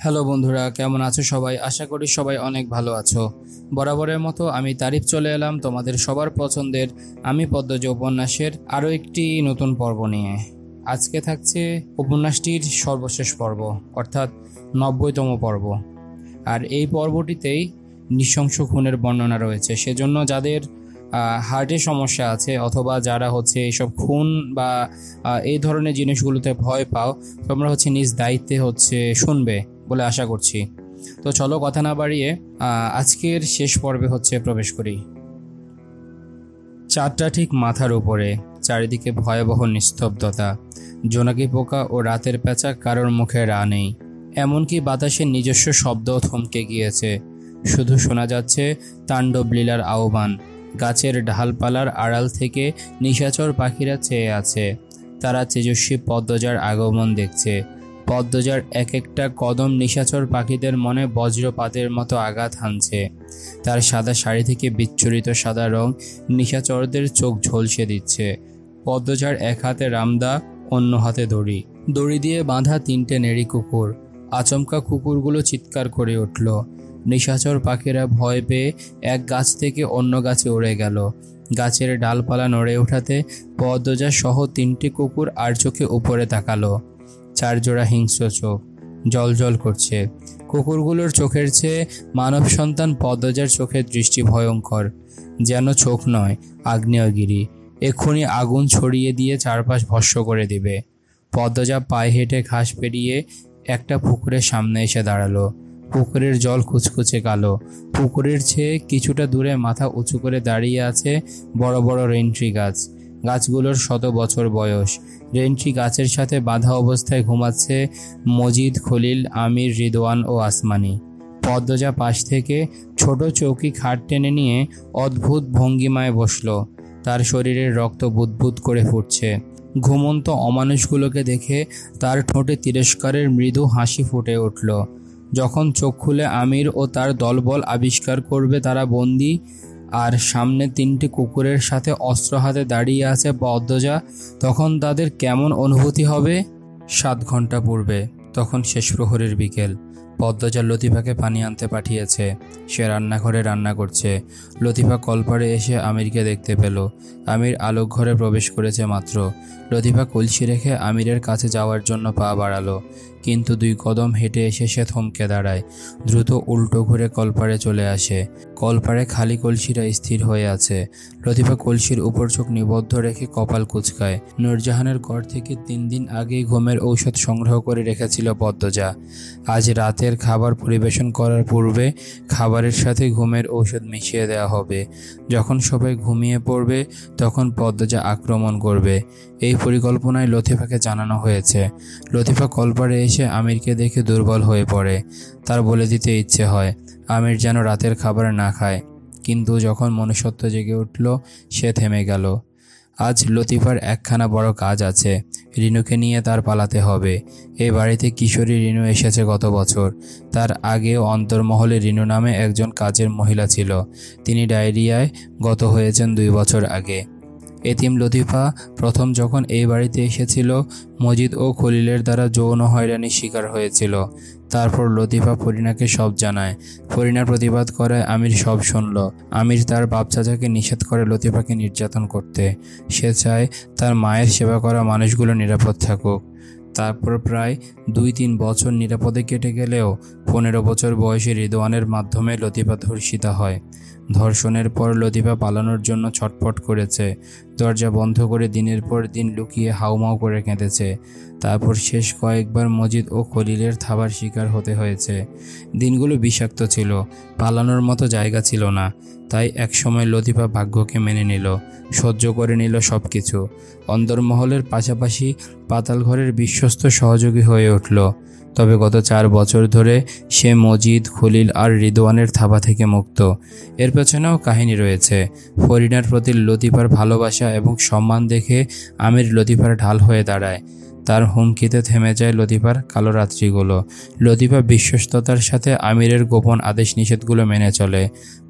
Hello বন্ধুরা, কেমন আছো সবাই? আশা করি সবাই অনেক ভালো আছো। বরাবরের মতো আমি তারিফ চলে এলাম তোমাদের সবার পছন্দের আমি পদ্মজ উপন্যাসের আরও একটি নতুন পর্ব নিয়ে। আজকে থাকছে উপন্যাসটির সর্বশেষ পর্ব, অর্থাৎ 90তম পর্ব। আর এই পর্বটিতেই নৃশংস খুনের বর্ণনা রয়েছে। সেজন্য যাদের হার্টের সমস্যা আছে অথবা যারা এইসব খুন বা এই ধরনের জিনিসগুলোতে ভয় পাও, তোমরা নিজ দায়িত্বে শুনবে বলে আশা করছি। তো চলো কথা না বাড়িয়ে আজকের শেষ পর্বে প্রবেশ করি। চাঁদটা ঠিক মাথার উপরে, চারিদিকে ভয়াবহ নিস্তব্ধতা। জোনাকি পোকা ও রাতের পেঁচা কারোর মুখে রা নেই, এমনকি বাতাসের নিজস্ব শব্দও থমকে গিয়েছে। শুধু শোনা যাচ্ছে তাণ্ডব লীলার আহ্বান। গাছের ঢালপালার আড়াল থেকে নিশাচর পাখিরা চেয়ে আছে। তারা তেজস্বী পদ্মজার আগমন দেখছে। পদ্মজার এক একটা কদম নিশাচর পাখিদের মনে বজ্রপাতের মতো আঘাত হানছে। তার সাদা শাড়ি থেকে বিচ্ছুরিত সাদা রং নিশাচরদের চোখ ঝলসে দিচ্ছে। পদ্মজার এক হাতে রামদা, অন্য হাতে দড়ি। দড়ি দিয়ে বাঁধা 3টে নেড়ি কুকুর। আচমকা কুকুরগুলো চিৎকার করে উঠল। নিশাচর পাখিরা ভয় পেয়ে এক গাছ থেকে অন্য গাছে উড়ে গেল। গাছের ডালপালা নড়ে ওঠাতে পদ্মজা সহ 3টি কুকুর আর চোখে উপরে তাকালো। 4 জোড়া হিংস্র চোখ জল জল করছে। কুকুরগুলোর চোখের চেয়ে মানব সন্তান পদ্মজার চোখের দৃষ্টি ভয়ঙ্কর, যেন চোখ নয়, আগ্নেয়গিরি। এক্ষুনি আগুন ছড়িয়ে দিয়ে চারপাশ ভস্ম করে দিবে। পদ্মজা পায়ে হেঁটে ঘাস পেরিয়ে একটা পুকুরের সামনে এসে দাঁড়ালো। পুকুরের জল কুচকুচে কালো। পুকুরের চেয়ে কিছুটা দূরে মাথা উঁচু করে দাঁড়িয়ে আছে বড় বড় রেন্ট্রি গাছ। গাছগুলোর 100 বছর বয়স। রেন্ট্রি গাছের সাথে বাঁধা অবস্থায় ঘুমাচ্ছে মজিদ, খলিল, আমির, রিদওয়ান ও আসমানি। পদ্মজা পাশ থেকে ছোট চৌকি খাট টেনে নিয়ে অদ্ভুত ভঙ্গিমায় বসল। তার শরীরের রক্ত বুদবুদ করে ফুটছে। ঘুমন্ত অমানুষগুলোকে দেখে তার ঠোঁটে তিরস্কারের মৃদু হাসি ফুটে উঠল। যখন চোখ খুলে আমির ও তার দলবল আবিষ্কার করবে তারা বন্দী, আর সামনে 3টি কুকুরের সাথে অস্ত্র হাতে দাঁড়িয়ে আছে পদ্মজা, তখন তাদের কেমন অনুভূতি হবে? 7 ঘন্টা পূর্বে, তখন শেষ প্রহরের বিকেল। পদ্মজা লতিফাকে পানি আনতে পাঠিয়েছে। সে রান্নাঘরে রান্না করছে। লতিফা কলপারে এসে আমিরকে দেখতে পেল। আমির আলোক ঘরে প্রবেশ করেছে মাত্র। লতিফা কলসি রেখে আমিরের কাছে যাওয়ার জন্য পা বাড়ালো, কিন্তু 2 কদম হেঁটে এসে সে থমকে দাঁড়ায়। দ্রুত উল্টো ঘুরে কলপারে চলে আসে। কলপারে খালি কলসিটা স্থির হয়ে আছে। লতিফা কলসির উপর চোখ নিবদ্ধ রেখে কপাল কুঁচকায়। নূরজাহানের ঘর থেকে 3 দিন আগেই ঘুমের ঔষধ সংগ্রহ করে রেখেছিল পদ্মজা। আজ রাতের খাবার পরিবেশন করার পূর্বে খাবারের সাথে ঘুমের ঔষধ মিশিয়ে দেওয়া হবে। যখন সবাই ঘুমিয়ে পড়বে তখন পদ্মজা আক্রমণ করবে। এই পরিকল্পনায় লতিফাকে জানানো হয়েছে। লতিফা কলপারে এসে আমিরকে দেখে দুর্বল হয়ে পড়ে। তার বলে দিতে ইচ্ছে হয় আমির যেন রাতের খাবার না খায়, কিন্তু যখন মনুষ্যত্ব জেগে উঠল সে থেমে গেল। আজ লতিফার একখানা বড় কাজ আছে। রিনুকে নিয়ে তার পালাতে হবে। এই বাড়িতে কিশোরী রিনু এসেছে গত বছর। তার আগেও অন্তর্মহলে রিনু নামে একজন কাজের মহিলা ছিল। তিনি ডায়রিয়ায় গত হয়েছেন 2 বছর আগে। এতিম লতিফা প্রথম যখন এই বাড়িতে এসেছিল মজিদ ও খলিলের দ্বারা যৌন হয়রানির শিকার হয়েছিল। তারপর লতিফা ফরিনাকে সব জানায়। ফরিনা প্রতিবাদ করে, আমির সব শুনল। আমির তার বাপ চাচাকে নিষেধ করে লতিফাকে নির্যাতন করতে। সে চায় তার মায়ের সেবা করা মানুষগুলো নিরাপদ থাকুক। তারপর প্রায় 2-3 বছর নিরাপদে কেটে গেলেও 15 বছর বয়সী রিদওয়ানের মাধ্যমে লতিফা ধর্ষিতা হয়। ধর্ষণের পর লতিফা পালানোর জন্য ছটফট করেছে। দরজা বন্ধ করে দিনের পর দিন লুকিয়ে হাউমাউ করে কেঁদেছে। তারপর শেষ কয়েকবার মজিদ ও খলিলের থাবার শিকার হতে হয়েছে। দিনগুলো বিষাক্ত ছিল। পালানোর মতো জায়গা ছিল না। তাই একসময় লতিফা ভাগ্যকে মেনে নিল, সহ্য করে নিল সব কিছু। অন্দরমহলের পাশাপাশি পাতালঘরের বিশ্বস্ত সহযোগী হয়ে উঠল। তবে গত 4 বছর ধরে সে মজিদ, খলিল আর রিদওয়ানের থাবা থেকে মুক্ত। এর পেছনেও কাহিনী রয়েছে। ফরিনার প্রতি লতিফার ভালোবাসা এবং সম্মান দেখে আমির লতিফার ঢাল হয়ে দাঁড়ায়। তার হুমকিতে থেমে যায় লতিফার কালো রাত্রিগুলো। লতিফা বিশ্বস্ততার সাথে আমিরের গোপন আদেশ নিষেধগুলো মেনে চলে।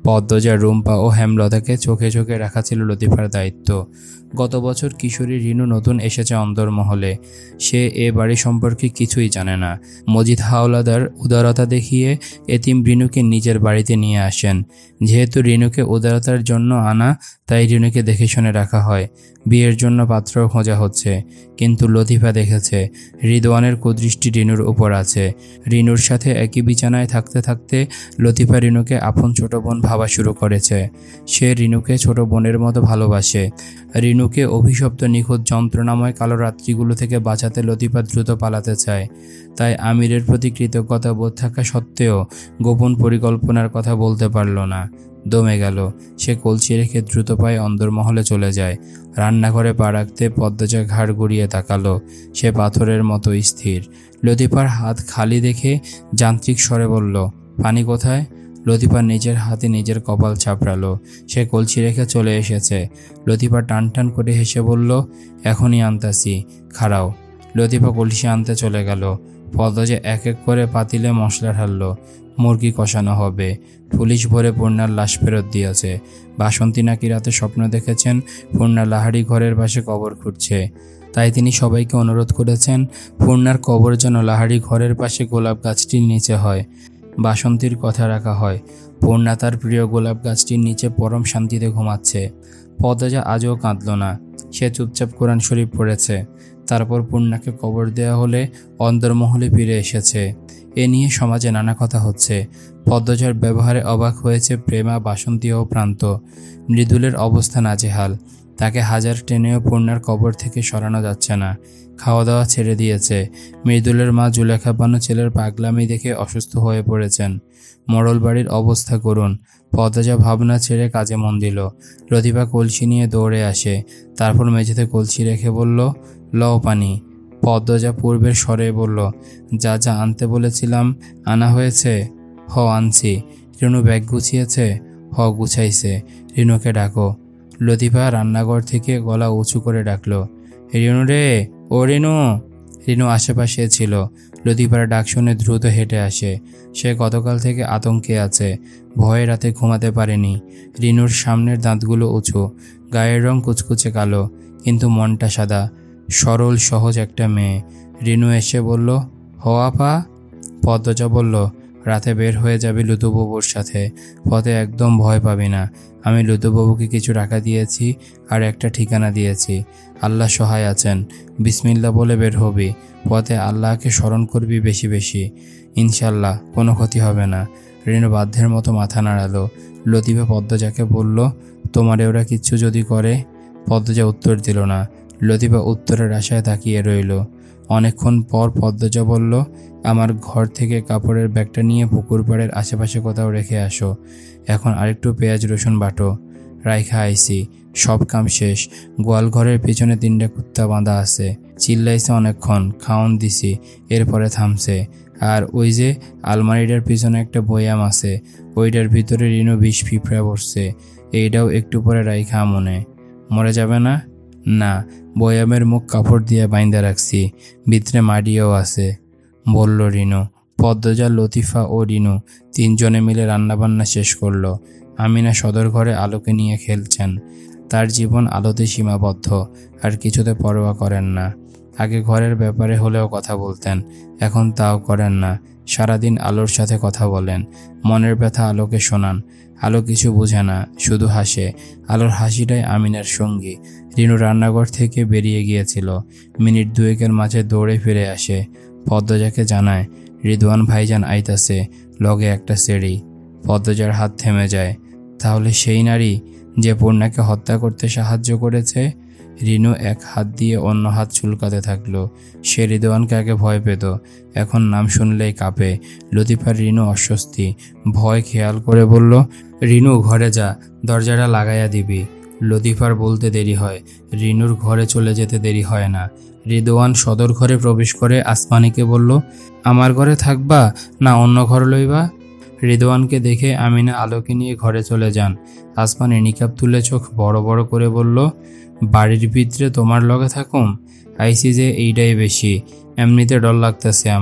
পদ্মজা, রুম্পা ও হেমলতাকে চোখে চোখে রাখা ছিল লতিফার দায়িত্ব। গত বছর কিশোরী রিনু নতুন এসেছে অন্দরমহলে। সে এ বাড়ি সম্পর্কে কিছুই জানে না। মজিদ হাওলাদার উদারতা দেখিয়ে এতিম রিনুকে নিজের বাড়িতে নিয়ে আসেন। যেহেতু রিনুকে উদারতার জন্য আনা, তাই রিনুকে দেখে শুনে রাখা হয়। বিয়ের জন্য পাত্র খোঁজা হচ্ছে, কিন্তু লতিফা দেখেছে রিদওয়ানের কুদৃষ্টি রিনুর উপর আছে। রিনুর সাথে একই বিছানায় থাকতে থাকতে লতিফা রিনুকে আপন ছোট বোন ভাবা শুরু করেছে। সে রিনুকে ছোট বোনের মতো ভালোবাসে। রিনুকে অভিশপ্ত নিখুঁত যন্ত্রণাময় কালো রাত্রিগুলো থেকে বাঁচাতে লতিফা দ্রুত পালাতে চায়। তাই আমিরের প্রতি কৃতজ্ঞতা বোধ থাকা সত্ত্বেও গোপন পরিকল্পনার কথা বলতে পারল না। দমে গেল। সে কলসি রেখে দ্রুত পায়ে অন্দরমহলে চলে যায়। রান্নাঘরে পা রাখতে পদ্মজা ঘাড় ঘুরিয়ে তাকালো। সে পাথরের মতো স্থির। লতিফার হাত খালি দেখে যান্ত্রিক স্বরে বলল, পানি কোথায়? লতিফা নিজের হাতে নিজের কপাল চাপড়ালো। সে কলসি রেখে চলে এসেছে। লতিফা টান টান করে হেসে বলল, এখনই আনতাছি, খাড়াও। লতিফা কলসি আনতে চলে গেল। পদ্মজা এক এক করে পাতিলে মশলা ঢাললো। মুরগি কষানো হবে। পুলিশ ভরে পূর্ণার লাশ ফেরত দিয়েছে। বাসন্তী নাকি রাতে স্বপ্ন দেখেছেন পূর্ণা লাহারি ঘরের পাশে কবর খুঁড়ছে। তাই তিনি সবাইকে অনুরোধ করেছেন পূর্ণার কবর যেন লাহারি ঘরের পাশে গোলাপ গাছটির নিচে হয়। বাসন্তীর কথা রাখা হয়। পূর্ণা তার প্রিয় গোলাপ গাছটির নিচে পরম শান্তিতে ঘুমাচ্ছে। পদ্মজা আজও কাঁদল না। সে চুপচাপ কোরআন শরীফ পড়েছে। তারপর পূর্ণাকে কবর দেওয়া হলে অন্দরমহলে ফিরে এসেছে। এ নিয়ে সমাজে নানা কথা হচ্ছে। পদ্মজার ব্যবহারে অবাক হয়েছে প্রেমা, বাসন্তী ও প্রান্ত। মৃদুলের অবস্থা নাজেহাল। তাকে হাজার টেনেও পূর্ণার কবর থেকে সরানো যাচ্ছে না। খাওয়া দাওয়া ছেড়ে দিয়েছে। মৃদুলের মা জুলেখা বানু ছেলের পাগলামি দেখে অসুস্থ হয়ে পড়েছেন। মোড়ল বাড়ির অবস্থা করুন। পদ্মজা ভাবনা ছেড়ে কাজে মন দিল। লতিফা কলসি নিয়ে দৌড়ে আসে। তারপর মেঝেতে কলসি রেখে বলল, লও পানি। পদ্মজা পূর্বের স্বরে বলল, যা যা আনতে বলেছিলাম আনা হয়েছে? হ আনছি। রিনু ব্যাগ গুছিয়েছে? হ গুছাইছে। রিনুকে ডাকো। লতিফা রান্নাঘর থেকে গলা উঁচু করে ডাকলো, রিনু রে, ও রিনু। রিনু আশেপাশে ছিল। লতিফার ডাক শুনে দ্রুত হেঁটে আসে। সে গতকাল থেকে আতঙ্কে আছে। ভয়ে রাতে ঘুমাতে পারেনি। রিনুর সামনের দাঁতগুলো উঁচু। গায়ের রং কুচকুচে কালো, কিন্তু মনটা সাদা। সরল সহজ একটা মেয়ে। রিনু এসে বলল, হ আপা। পদ্মজা বলল, রাতে বের হয়ে যাবি লুতুবাবুর সাথে। পথে একদম ভয় পাবি না। আমি লুতুবাবুকে কিছু টাকা দিয়েছি আর একটা ঠিকানা দিয়েছি। আল্লাহ সহায় আছেন। বিসমিল্লাহ বলে বের হবি। পথে আল্লাহকে স্মরণ করবি বেশি বেশি। ইনশাল্লাহ কোনো ক্ষতি হবে না। রিনু বাধ্যের মতো মাথা নাড়ালো। লতিফা পদ্মজাকে বলল, তোমারে ওরা কিচ্ছু যদি করে? পদ্মজা উত্তর দিল না। লতিফা উত্তরের আশায় তাকিয়ে রইল। অনেকক্ষণ পর পদ্মজা বলল, আমার ঘর থেকে কাপড়ের ব্যাগটা নিয়ে পুকুর পাড়ের আশেপাশে কোথাও রেখে আসো। এখন আরেকটু পেঁয়াজ রসুন বাটো। রাইখা আইসি। সব কাম শেষ। গোয়াল ঘরের পিছনে 3টা কুত্তা বাঁধা আছে। চিল্লাইছে অনেকক্ষণ, খাওন দিছি, এরপরে থামছে। আর ওই যে আলমারিটার পিছনে একটা বয়াম আছে, ওইটার ভিতরে রিনু 20 পিঁপড়া বসছে। এইটাও একটু পরে রাইখা মনে মরে যাবে না? না, বয়ামের মুখ কাপড় দিয়ে বাইন্দা রাখছি, ভিতরে মাটিও আছে, বলল রিনু। পদ্মজা, লতিফা ও রিনু 3জনে মিলে রান্নাবান্না শেষ করলো। আমিনা সদর ঘরে আলোকে নিয়ে খেলছেন। তার জীবন আলোতে সীমাবদ্ধ, আর কিছুতে পরোয়া করেন না। আগে ঘরের ব্যাপারে হলেও কথা বলতেন, এখন তাও করেন না। সারাদিন আলোর সাথে কথা বলেন, মনের ব্যথা আলোকে শোনান। আলো কিছু বোঝে না, শুধু হাসে। আলোর হাসিটাই আমিনার সঙ্গী। রিনু রান্নাঘর থেকে বেরিয়ে গিয়েছিল। মিনিট 2-এর মাঝে দৌড়ে ফিরে আসে। পদ্মজাকে জানায়, রিদওয়ান ভাইজান আইতাছে, লগে একটা সেড়ি। পদ্মজার হাত থেমে যায়। তাহলে সেই নারী যে পূর্ণাকে হত্যা করতে সাহায্য করেছে? রিনু এক হাত দিয়ে অন্য হাত চুলকাতে থাকলো। সে রিদওয়ানকে আগে ভয় পেত, এখন নাম শুনলেই কাঁপে। লতিফার রিনু অস্বস্তি, ভয় খেয়াল করে বলল, রিনু ঘরে যা, দরজাটা লাগাইয়া দিবি। লতিফার বলতে দেরি হয়, রিনুর ঘরে চলে যেতে দেরি হয় না। রিদওয়ান সদর ঘরে প্রবেশ করে আসমানিকে বলল, আমার ঘরে থাকবা না অন্য ঘর লইবা? রিদওয়ানকে দেখে আমিনা আলোকে নিয়ে ঘরে চলে যান। আসমানি নিকাব তুলে চোখ বড় বড় করে বলল, বাড়ির ভিতরে তোমার লগে থাকুম? আইসি যে এইটাই বেশি, এমনিতে ডর লাগতেছে আমার।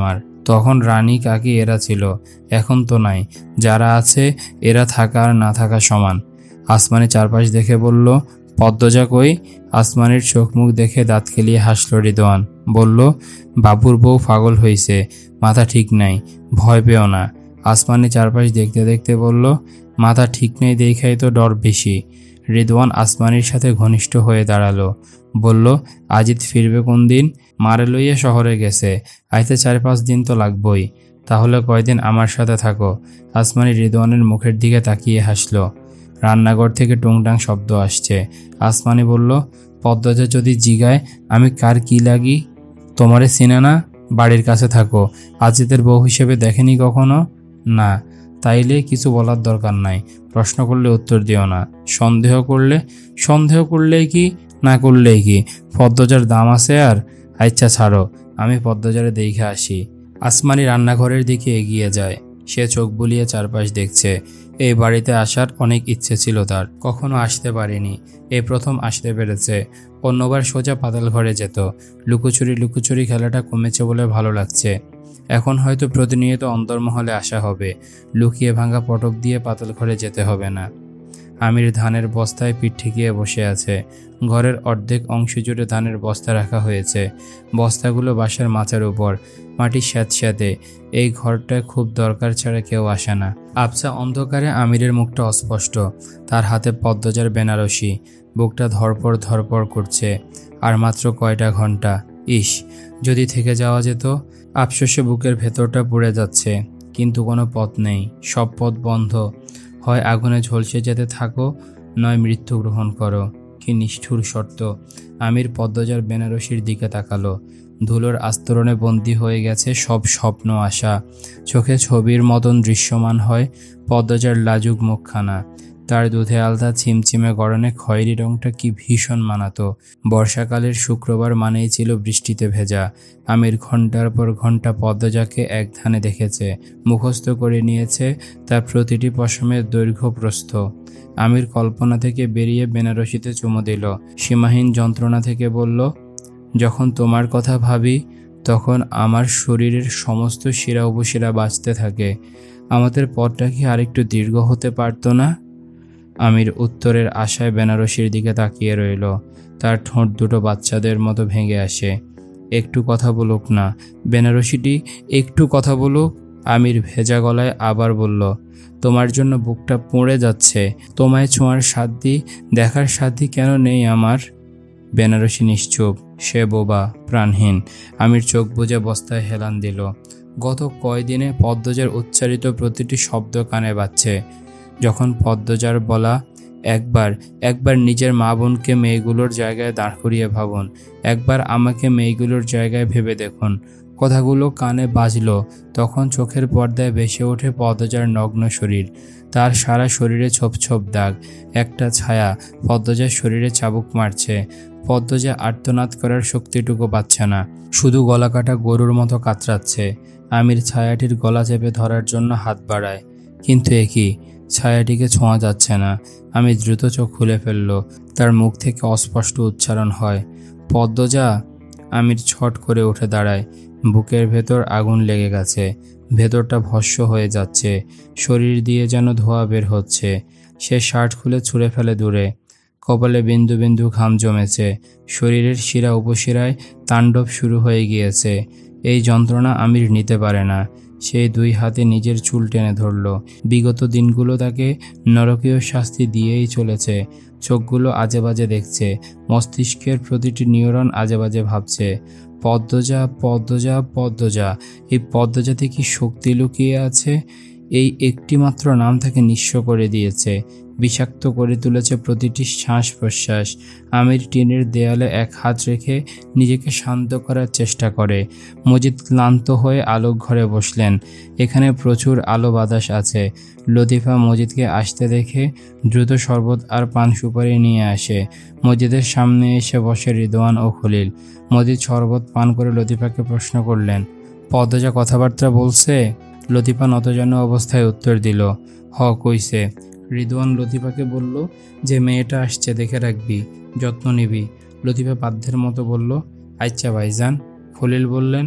তখন রানী কাকি এরা ছিল, এখন তো নাই। যারা আছে এরা থাকা আর না থাকা সমান। আসমানি চারপাশ দেখে বলল, পদ্মজা কই? আসমানির চোখ মুখ দেখে দাঁত খেলিয়ে হাসল রিদওয়ান। বলল, বাবুর বউ পাগল হইছে, মাথা ঠিক নাই, ভয় পেও না। আসমানি চারপাশ দেখতে দেখতে বলল, মাথা ঠিক নেই দেখাই তো ডর বেশি। রিদওয়ান আসমানির সাথে ঘনিষ্ঠ হয়ে দাঁড়ালো। বলল, আজিত ফিরবে কোন দিন? মারে লইয়া শহরে গেছে, আইতে 4-5 দিন তো লাগবই। তাহলে কয়দিন আমার সাথে থাকো। আসমানি রিদওয়ানের মুখের দিকে তাকিয়ে হাসল। রান্নাঘর থেকে টুংটাং শব্দ আসছে। আসমানি বলল, পদ্মজা যদি জিগায় আমি কার কি লাগি? তোমারে চিনে না? বাড়ির কাছে থাকো। আজিতের বউ হিসেবে দেখেনি কখনো? না। তাইলে কিছু বলার দরকার নাই। প্রশ্ন করলে উত্তর দিও না। সন্দেহ করলেই কি, না করলেই কি? পদ্মজার দাম আছে আর? আচ্ছা ছাড়ো, আমি পদ্মজারে দেখে আসি। আসমানি রান্নাঘরের দিকে এগিয়ে যায়। সে চোখ বুলিয়ে চারপাশ দেখছে। এই বাড়িতে আসার অনেক ইচ্ছে ছিল তার, কখনো আসতে পারেনি, এই প্রথম আসতে পেরেছে। অন্যবার সোজা পাতাল ঘরে যেত। লুকোচুরি খেলাটা কমেছে বলে ভালো লাগছে। এখন হয়তো প্রতিনিয়ত অন্তর্মহলে আসা হবে। লুকিয়ে ভাঙা পটক দিয়ে পাতাল ঘরে যেতে হবে না। আমির ধানের বস্তায় পিঠ ঠেকিয়ে বসে আছে। ঘরের অর্ধেক অংশ জুড়ে ধানের বস্তা রাখা হয়েছে। বস্তাগুলো বাসার মাচার উপর, মাটির স্যাঁতস্যাঁতে। এই ঘরটায় খুব দরকার ছাড়া কেউ আসে না। আবছা অন্ধকারে আমিরের মুখটা অস্পষ্ট। তার হাতে পদ্মজার বেনারসি। বুকটা ধরপড় করছে। আর মাত্র কয়টা ঘন্টা। ইস, যদি থেকে যাওয়া যেত। আফসোসে বুকের ভেতরটা পুড়ে যাচ্ছে, কিন্তু কোনো পথ নেই। সব পথ বন্ধ। হয় আগুনে ঝলসে যেতে থাকো, নয় মৃত্যু গ্রহণ করো। কি নিষ্ঠুর শর্ত। আমির পদ্মজার বেনারসির দিকে তাকালো। ধুলোর আস্তরণে বন্দী হয়ে গেছে সব স্বপ্ন আশা। চোখে ছবির মতন দৃশ্যমান হয় পদ্মজার লাজুক মুখখানা। তার দুধে আলতা ছিমছিমে গড়নে খয়েরি রংটা কি ভীষণ মানাতো। বর্ষাকালের শুক্রবার মানেই ছিল বৃষ্টিতে ভেজা। আমির ঘন্টার পর ঘন্টা পদ্মজাকে এক ধ্যানে দেখেছে, মুখস্থ করে নিয়েছে তার প্রতিটি পশমের দৈর্ঘ্য প্রস্থ। আমির কল্পনা থেকে বেরিয়ে বেনারসিতে চুমু দিল। সীমাহীন যন্ত্রণা থেকে বলল, যখন তোমার কথা ভাবি তখন আমার শরীরের সমস্ত শিরা উপশিরা বাজতে থাকে। আমাদের পথটা কি আরেকটু দীর্ঘ হতে পারতো না? আমির উত্তরের আশায় বেনারসির দিকে তাকিয়ে রইল। তার ঠোঁট দুটো বাচ্চাদের মতো ভেঙে আসে। একটু কথা বলুক না, বেনারসিটি একটু কথা বলুক। আমির ভেজা গলায় আবার বলল, তোমার জন্য বুকটা পুড়ে যাচ্ছে। তোমায় ছোঁয়ার সাধ্যি, দেখার সাধ্যি কেন নেই আমার? বেনারসি নিশ্চুপ। সে বোবা, প্রাণহীন। আমির চোখ বুজে বস্তায় হেলান দিল। গত কয়দিনে পদ্মজার উচ্চারিত প্রতিটি শব্দ কানে বাজছে। যখন পদ্মজার বলা, একবার নিজের মা বোনকে মেয়েগুলোর জায়গায় দাঁড় করিয়ে ভাবুন, একবার আমাকে মেয়েগুলোর জায়গায় ভেবে দেখুন, কথাগুলো কানে বাজল, তখন চোখের পর্দায় ভেসে ওঠে পদ্মজার নগ্ন শরীর। তার সারা শরীরে ছোপ ছোপ দাগ। একটা ছায়া পদ্মজার শরীরে চাবুক মারছে। পদ্মজা আর্তনাদ করার শক্তিটুকু পাচ্ছে না, শুধু গলা কাটা গরুর মতো কাতরাচ্ছে। আমির ছায়াটির গলা চেপে ধরার জন্য হাত বাড়ায়, কিন্তু একই ছায়াটিকে ছোঁয়া যাচ্ছে না। আমি দ্রুত চোখ খুলে ফেলল। তার মুখ থেকে অস্পষ্ট উচ্চারণ হয়, পদ্মজা। আমির ছট করে উঠে দাঁড়ায়। বুকের ভেতর আগুন লেগে গেছে। ভেতরটা ভস্ম হয়ে যাচ্ছে। শরীর দিয়ে যেন ধোঁয়া বের হচ্ছে। সে শার্ট খুলে ছুঁড়ে ফেলে দূরে। কপালে বিন্দু বিন্দু ঘাম জমেছে। শরীরের শিরা উপশিরায় তাণ্ডব শুরু হয়ে গিয়েছে। এই যন্ত্রণা আমির নিতে পারে না। সেই দুই হাতে নিজের চুল টেনে ধরল। বিগত দিনগুলো তাকে নরকীয় শাস্তি দিয়েই চলেছে। চোখগুলো আজে বাজে দেখছে। মস্তিষ্কের প্রতিটি নিউরন আজে বাজে ভাবছে, পদ্মজা, পদ্মজা, পদ্মজা। এই পদ্মজাতে কি শক্তি লুকিয়ে আছে? এই একটি মাত্র নাম তাকে নিঃস্ব করে দিয়েছে, বিষাক্ত করে তুলেছে প্রতিটি শ্বাস প্রশ্বাস। আমির টিনের দেয়ালে এক হাত রেখে নিজেকে শান্ত করার চেষ্টা করে। মজিদ ক্লান্ত হয়ে আলোক ঘরে বসলেন। এখানে প্রচুর আলো বাতাস আছে। লতিফা মজিদকে আসতে দেখে দ্রুত শরবত আর পান সুপারি নিয়ে আসে। মজিদের সামনে এসে বসে রিদওয়ান ও খলিল। মজিদ শরবত পান করে লতিফাকে প্রশ্ন করলেন, পদ্মজা কথাবার্তা বলছে? লতিফা নতজানু অবস্থায় উত্তর দিল, হ কইছে। রিদওয়ান লতিফাকে বলল, যে মেয়েটা আসছে দেখে রাখবি, যত্ন নিবি। লতিফা বাধ্যের মতো বলল, আচ্ছা ভাইজান। খলিল বললেন,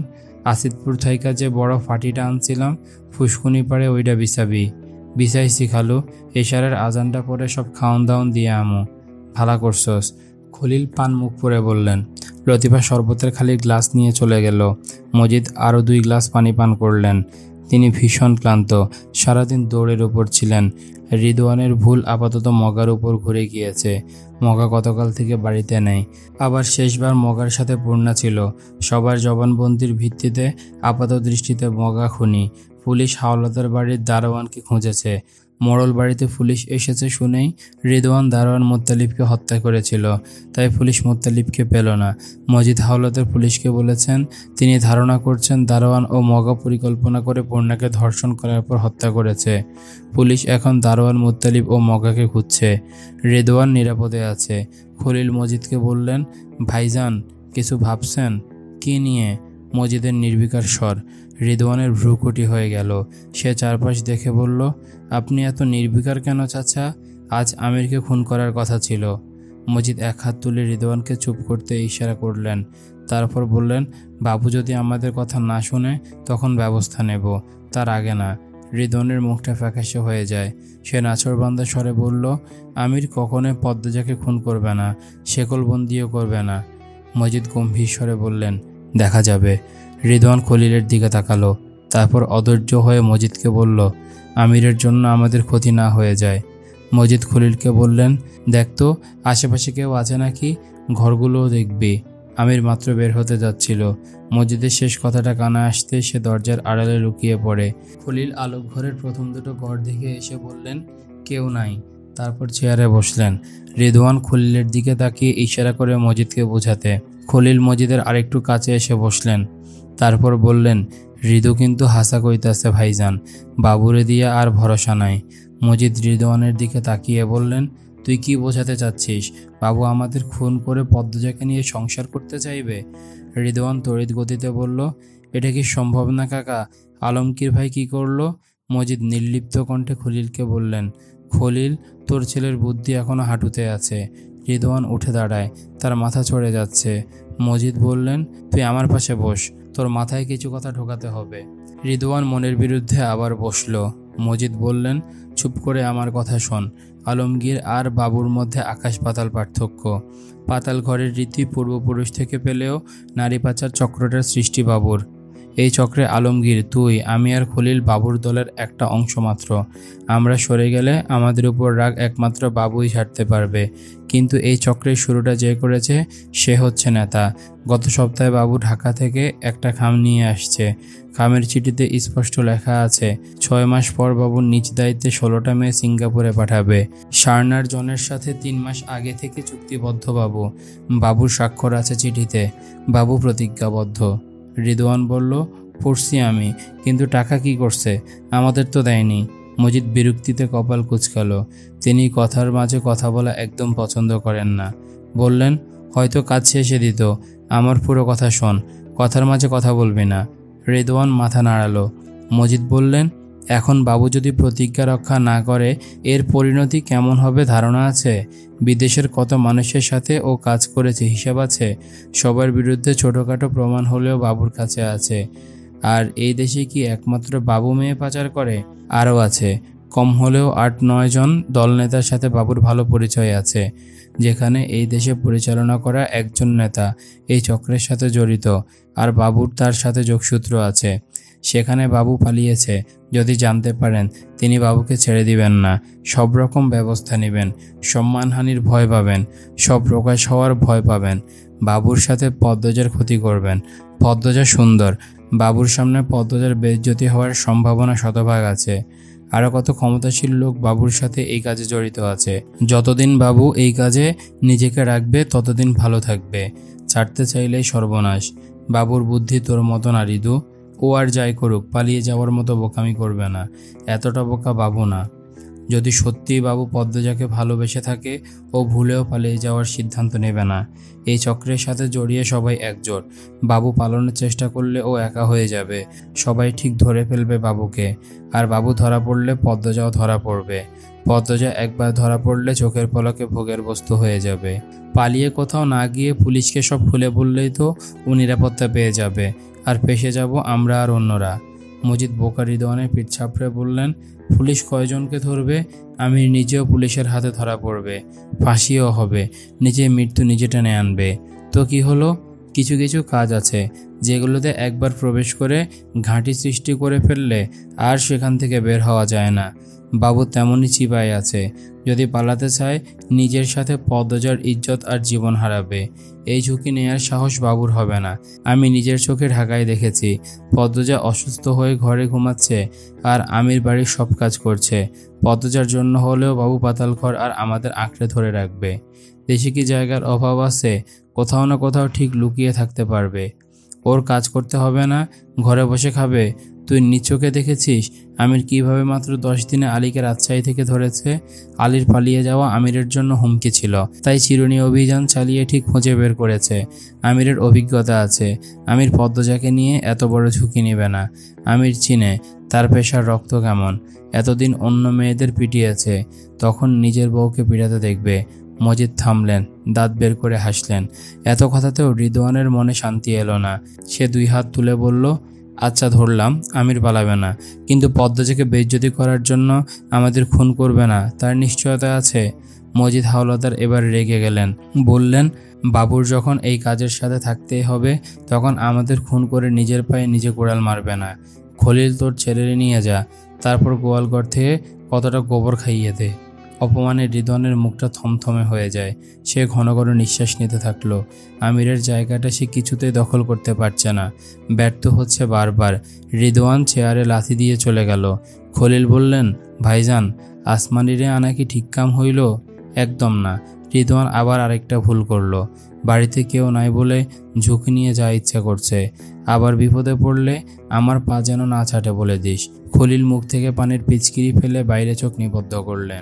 আসিদপুর থাইকা যে বড় ফাটিটা আনছিলাম ফুসকুনি পাড়ে ওইটা বিছাবি। বিছাইছি খালু, এশারের আজানটা পরে সব খাওন দাওন দিয়ে আমো। ভালা করছস। খলিল পান মুখ পরে বললেন। লতিফা শরবতের খালি গ্লাস নিয়ে চলে গেল। মজিদ আরও 2 গ্লাস পানি পান করলেন। তিনি ভীষণ ক্লান্ত, সারাদিন দৌড়ের উপর ছিলেন। রিদওয়ানের ভুল আপাতত মগার উপর ঘুরে গিয়েছে। মগা গতকাল থেকে বাড়িতে নেই। আবার শেষবার মগার সাথে পূর্ণা ছিল। সবার জবানবন্দির ভিত্তিতে আপাত দৃষ্টিতে মগা খুনি। পুলিশ হাওলাদার বাড়ির দারোয়ানকে খুঁজেছে। মোড়ল বাড়িতে পুলিশ এসেছে শুনেই রিদওয়ান দারোয়ান মোত্তালিবকে হত্যা করেছিল, তাই পুলিশ মোত্তালিবকে পেল না। মজিদ হাওলাদার পুলিশকে বলেছেন তিনি ধারণা করছেন দারোয়ান ও মগা পরিকল্পনা করে পূর্ণাকে ধর্ষণ করার পর হত্যা করেছে। পুলিশ এখন দারোয়ান মোত্তালিব ও মগাকে খুঁজছে। রিদওয়ান নিরাপদে আছে। খলিল মজিদকে বললেন, ভাইজান কিছু ভাবছেন? কি নিয়ে? মজিদের নির্বিকার স্বর। রিদওয়ানের ভ্রুকুটি হয়ে গেল। সে চারপাশ দেখে বলল, আপনি এত নির্বিকার কেন চাচা? আজ আমিরকে খুন করার কথা ছিল। মজিদ এক হাত তুলে রিদওয়ানকে চুপ করতে ইশারা করলেন। তারপর বললেন, বাবু যদি আমাদের কথা না শুনে তখন ব্যবস্থা নেব, তার আগে না। রিদওয়ানের মুখটা ফ্যাকাশে হয়ে যায়। সে নাছোড়বান্দা স্বরে বলল, আমির কখনোই পদ্মজাকে খুন করবে না, শেকলবন্দিও করবে না। মজিদ গম্ভীর স্বরে বললেন, দেখা যাবে। রিদওয়ান খলিলের দিকে তাকালো, তারপর অধৈর্য হয়ে মজিদকে বলল, আমিরের জন্য আমাদের ক্ষতি না হয়ে যায়। মজিদ খলিলকে বললেন, দেখতো আশেপাশে কেউ আছে নাকি, ঘরগুলোও দেখবি। আমির মাত্র বের হতে যাচ্ছিল। মজিদের শেষ কথাটা কানে আসতে সে দরজার আড়ালে লুকিয়ে পড়ে। খলিল আলোক ঘরের প্রথম দুটো ঘর দেখে এসে বললেন, কেউ নাই। তারপর চেয়ারে বসলেন। রিদওয়ান খলিলের দিকে তাকিয়ে ইশারা করে মজিদকে বোঝাতে। খলিল মজিদের আরেকটু কাছে এসে বসলেন। তারপর বললেন, হৃদু কিন্তু হাসা কইতাছে ভাইজান, বাবুরে দিয়া আর ভরসা নাই। মজিদ রিদওয়ানের দিকে তাকিয়ে বললেন, তুই কি বোঝাতে চাচ্ছিস? বাবু আমাদের খুন করে পদ্মজাকে নিয়ে সংসার করতে চাইবে? রিদওয়ান তড়িৎ গতিতে বলল, এটা কি সম্ভব না কাকা? আলমগীর ভাই কি করলো? মজিদ নির্লিপ্ত কণ্ঠে খলিলকে বললেন, খলিল তোর ছেলের বুদ্ধি এখনো হাঁটুতে আছে। রিদওয়ান উঠে দাঁড়ায়, তার মাথা চড়ে যাচ্ছে। মজিদ বললেন, তুই আমার পাশে বস, তোর মাথায় কিছু কথা ঢোকাতে হবে। রিদওয়ান মনের বিরুদ্ধে আবার বসল। মজিদ বললেন, চুপ করে আমার কথা শোন। আলমগীর আর বাবুর মধ্যে আকাশ পাতাল পার্থক্য। পাতাল ঘরের রীতি পূর্বপুরুষ থেকে পেলেও নারী পাচার চক্রটার সৃষ্টি বাবুর। এই চক্রে আলমগীর, তুই, আমি আর খলিল বাবুর দলের একটা অংশ মাত্র। আমরা সরে গেলে আমাদের উপর রাগ একমাত্র বাবুই ছাড়তে পারবে। কিন্তু এই চক্রের শুরুটা যে করেছে সে হচ্ছে নেতা। গত সপ্তাহে বাবু ঢাকা থেকে একটা খাম নিয়ে আসছে। খামের চিঠিতে স্পষ্ট লেখা আছে 6 মাস পর বাবুর নিজ দায়িত্বে 16টা মেয়ে সিঙ্গাপুরে পাঠাবে। শার্নার জনের সাথে 3 মাস আগে থেকে চুক্তিবদ্ধ বাবু। বাবুর স্বাক্ষর আছে চিঠিতে। বাবু প্রতিজ্ঞাবদ্ধ। রিদওয়ান বলল, পড়ছি আমি, কিন্তু টাকা কি করছে? আমাদের তো দেয়নি। মজিদ বিরক্তিতে কপাল কুঁচকালো। তিনি কথার মাঝে কথা বলা একদম পছন্দ করেন না। বললেন, হয়তো কাজ শেষে দিত। আমার পুরো কথা শোন, কথার মাঝে কথা বলবি না। রিদওয়ান মাথা নাড়ালো। মজিদ বললেন, এখন বাবু যদি প্রতিজ্ঞা রক্ষা না করে এর পরিণতি কেমন হবে ধারণা আছে? বিদেশের কত মানুষের সাথে ও কাজ করেছে হিসাব আছে। সবার বিরুদ্ধে ছোটোখাটো প্রমাণ হলেও বাবুর কাছে আছে। আর এই দেশে কি একমাত্র বাবু মেয়ে পাচার করে? আরও আছে, কম হলেও 8-9 জন দলনেতার সাথে বাবুর ভালো পরিচয় আছে। যেখানে এই দেশে পরিচালনা করা একজন নেতা এই চক্রের সাথে জড়িত, আর বাবুর তার সাথে যোগসূত্র আছে। সেখানে বাবু পালিয়েছে। যদি জানতে পারেন তিনি বাবুকে ছেড়ে দিবেন না, সব রকম ব্যবস্থা নেবেন। সম্মানহানির ভয় পাবেন, সব প্রকাশ হওয়ার ভয় পাবেন। বাবুর সাথে পদ্মজার ক্ষতি করবেন। পদ্মজা সুন্দর, বাবুর সামনে পদ্মজার বেইজ্জতি হওয়ার সম্ভাবনা শতভাগ আছে। আরও কত ক্ষমতাশীল লোক বাবুর সাথে এই কাজে জড়িত আছে। যতদিন বাবু এই কাজে নিজেকে রাখবে ততদিন ভালো থাকবে। ছাড়তে চাইলেই সর্বনাশ। বাবুর বুদ্ধি তোর মতো না রিদু। ও আর যাই করুক পালিয়ে যাওয়ার মতো বোকামি করবে না। এতটা বোকা বাবু না। যদি সত্যিই বাবু পদ্মজাকে ভালোবেসে থাকে ও ভুলেও পালিয়ে যাওয়ার সিদ্ধান্ত নেবে না। এই চক্রের সাথে জড়িয়ে সবাই একজোট। বাবু পালানোর চেষ্টা করলে ও একা হয়ে যাবে। সবাই ঠিক ধরে ফেলবে বাবুকে। আর বাবু ধরা পড়লে পদ্মজাও ধরা পড়বে। পদ্মজা একবার ধরা পড়লে চোখের পলকে ভোগের বস্তু হয়ে যাবে। পালিয়ে কোথাও না গিয়ে পুলিশকে সব খুলে বললেই তো ও নিরাপত্তা পেয়ে যাবে। আর পেশে যাব আমরা আর অন্যরা। মজিদ বোকা রিদওয়ানের পিঠ চাপড়ে বললেন, পুলিশ কয়জনকে ধরবে? আমির নিজেও পুলিশের হাতে ধরা পড়বে, ফাঁসিও হবে, নিজের মৃত্যু নিজে টেনে আনবে। তো কি হলো? কিছু কিছু কাজ আছে যেগুলোতে একবার প্রবেশ করে ঘাঁটি সৃষ্টি করে ফেললে আর সেখান থেকে বের হওয়া যায় না। বাবু তেমনই চিবায় আছে, যদি পালাতে চায় নিজের সাথে পদ্মজার ইজ্জত আর জীবন হারাবে। এই ঝুঁকি নেওয়ার সাহস বাবুর হবে না। আমি নিজের চোখে ঢাকায় দেখেছি, পদ্মজা অসুস্থ হয়ে ঘরে ঘুমাচ্ছে আর আমির বাড়ির সব কাজ করছে। পদ্মজার জন্য হলেও বাবু পাতাল ঘর আর আমাদের আঁকড়ে ধরে রাখবে। দেশে কি জায়গার অভাব আছে? কোথাও না কোথাও ঠিক লুকিয়ে থাকতে পারবে। ওর কাজ করতে হবে না, ঘরে বসে খাবে। তুই নিজ চোখে দেখেছিস আমির কিভাবে মাত্র 10 দিনে আলীকে রাজশাহী থেকে ধরেছে। আলীর পালিয়ে যাওয়া আমিরের জন্য হুমকি ছিল, তাই চিরুনি অভিযান চালিয়ে ঠিক খুঁজে বের করেছে। আমিরের অভিজ্ঞতা আছে, আমির পদ্মজাকে নিয়ে এত বড় ঝুঁকি নেবে না। আমির চিনে তার পেশার রক্ত কেমন, এতদিন অন্য মেয়েদের পিটিয়েছে, তখন নিজের বউকে পিটাতে দেখবে। মজিদ থামলেন, দাঁত বের করে হাসলেন। এত কথাতেও রিদওয়ানের মনে শান্তি এলো না। সে 2 হাত তুলে বলল, আচ্ছা ধরলাম আমির পালাবে না, কিন্তু পদ্মজাকে বেইজ্জতি করার জন্য আমাদের খুন করবে না, তার নিশ্চয়তা আছে? মজিদ হাওলাদার এবার রেগে গেলেন, বললেন, বাবুর যখন এই কাজের সাথে থাকতেই হবে তখন আমাদের খুন করে নিজের পায়ে নিজে কোড়াল মারবে না। খলিল তোর ছেলেরে নিয়ে যা, তারপর গোয়ালঘর থেকে কতটা গোবর খাইয়ে দে। অপমানে রিদওয়ানের মুখটা থমথমে হয়ে যায়। সে ঘন ঘন নিঃশ্বাস নিতে থাকলো। আমিরের জায়গাটা সে কিছুতেই দখল করতে পারছে না, ব্যর্থ হচ্ছে বারবার। রিদওয়ান চেয়ারে লাথি দিয়ে চলে গেল। খলিল বললেন, ভাইজান, আসমানিরে আনা কি ঠিক কাম হইল? একদম না। রিদওয়ান আবার আরেকটা ভুল করলো। বাড়িতে কেউ নাই বলে ঝুঁকি নিয়ে যা ইচ্ছা করছে। আবার বিপদে পড়লে আমার পা যেন না ছাটে বলে দিস। খলিল মুখ থেকে পানির পিচকিরি ফেলে বাইরে চোখ নিবদ্ধ করলেন।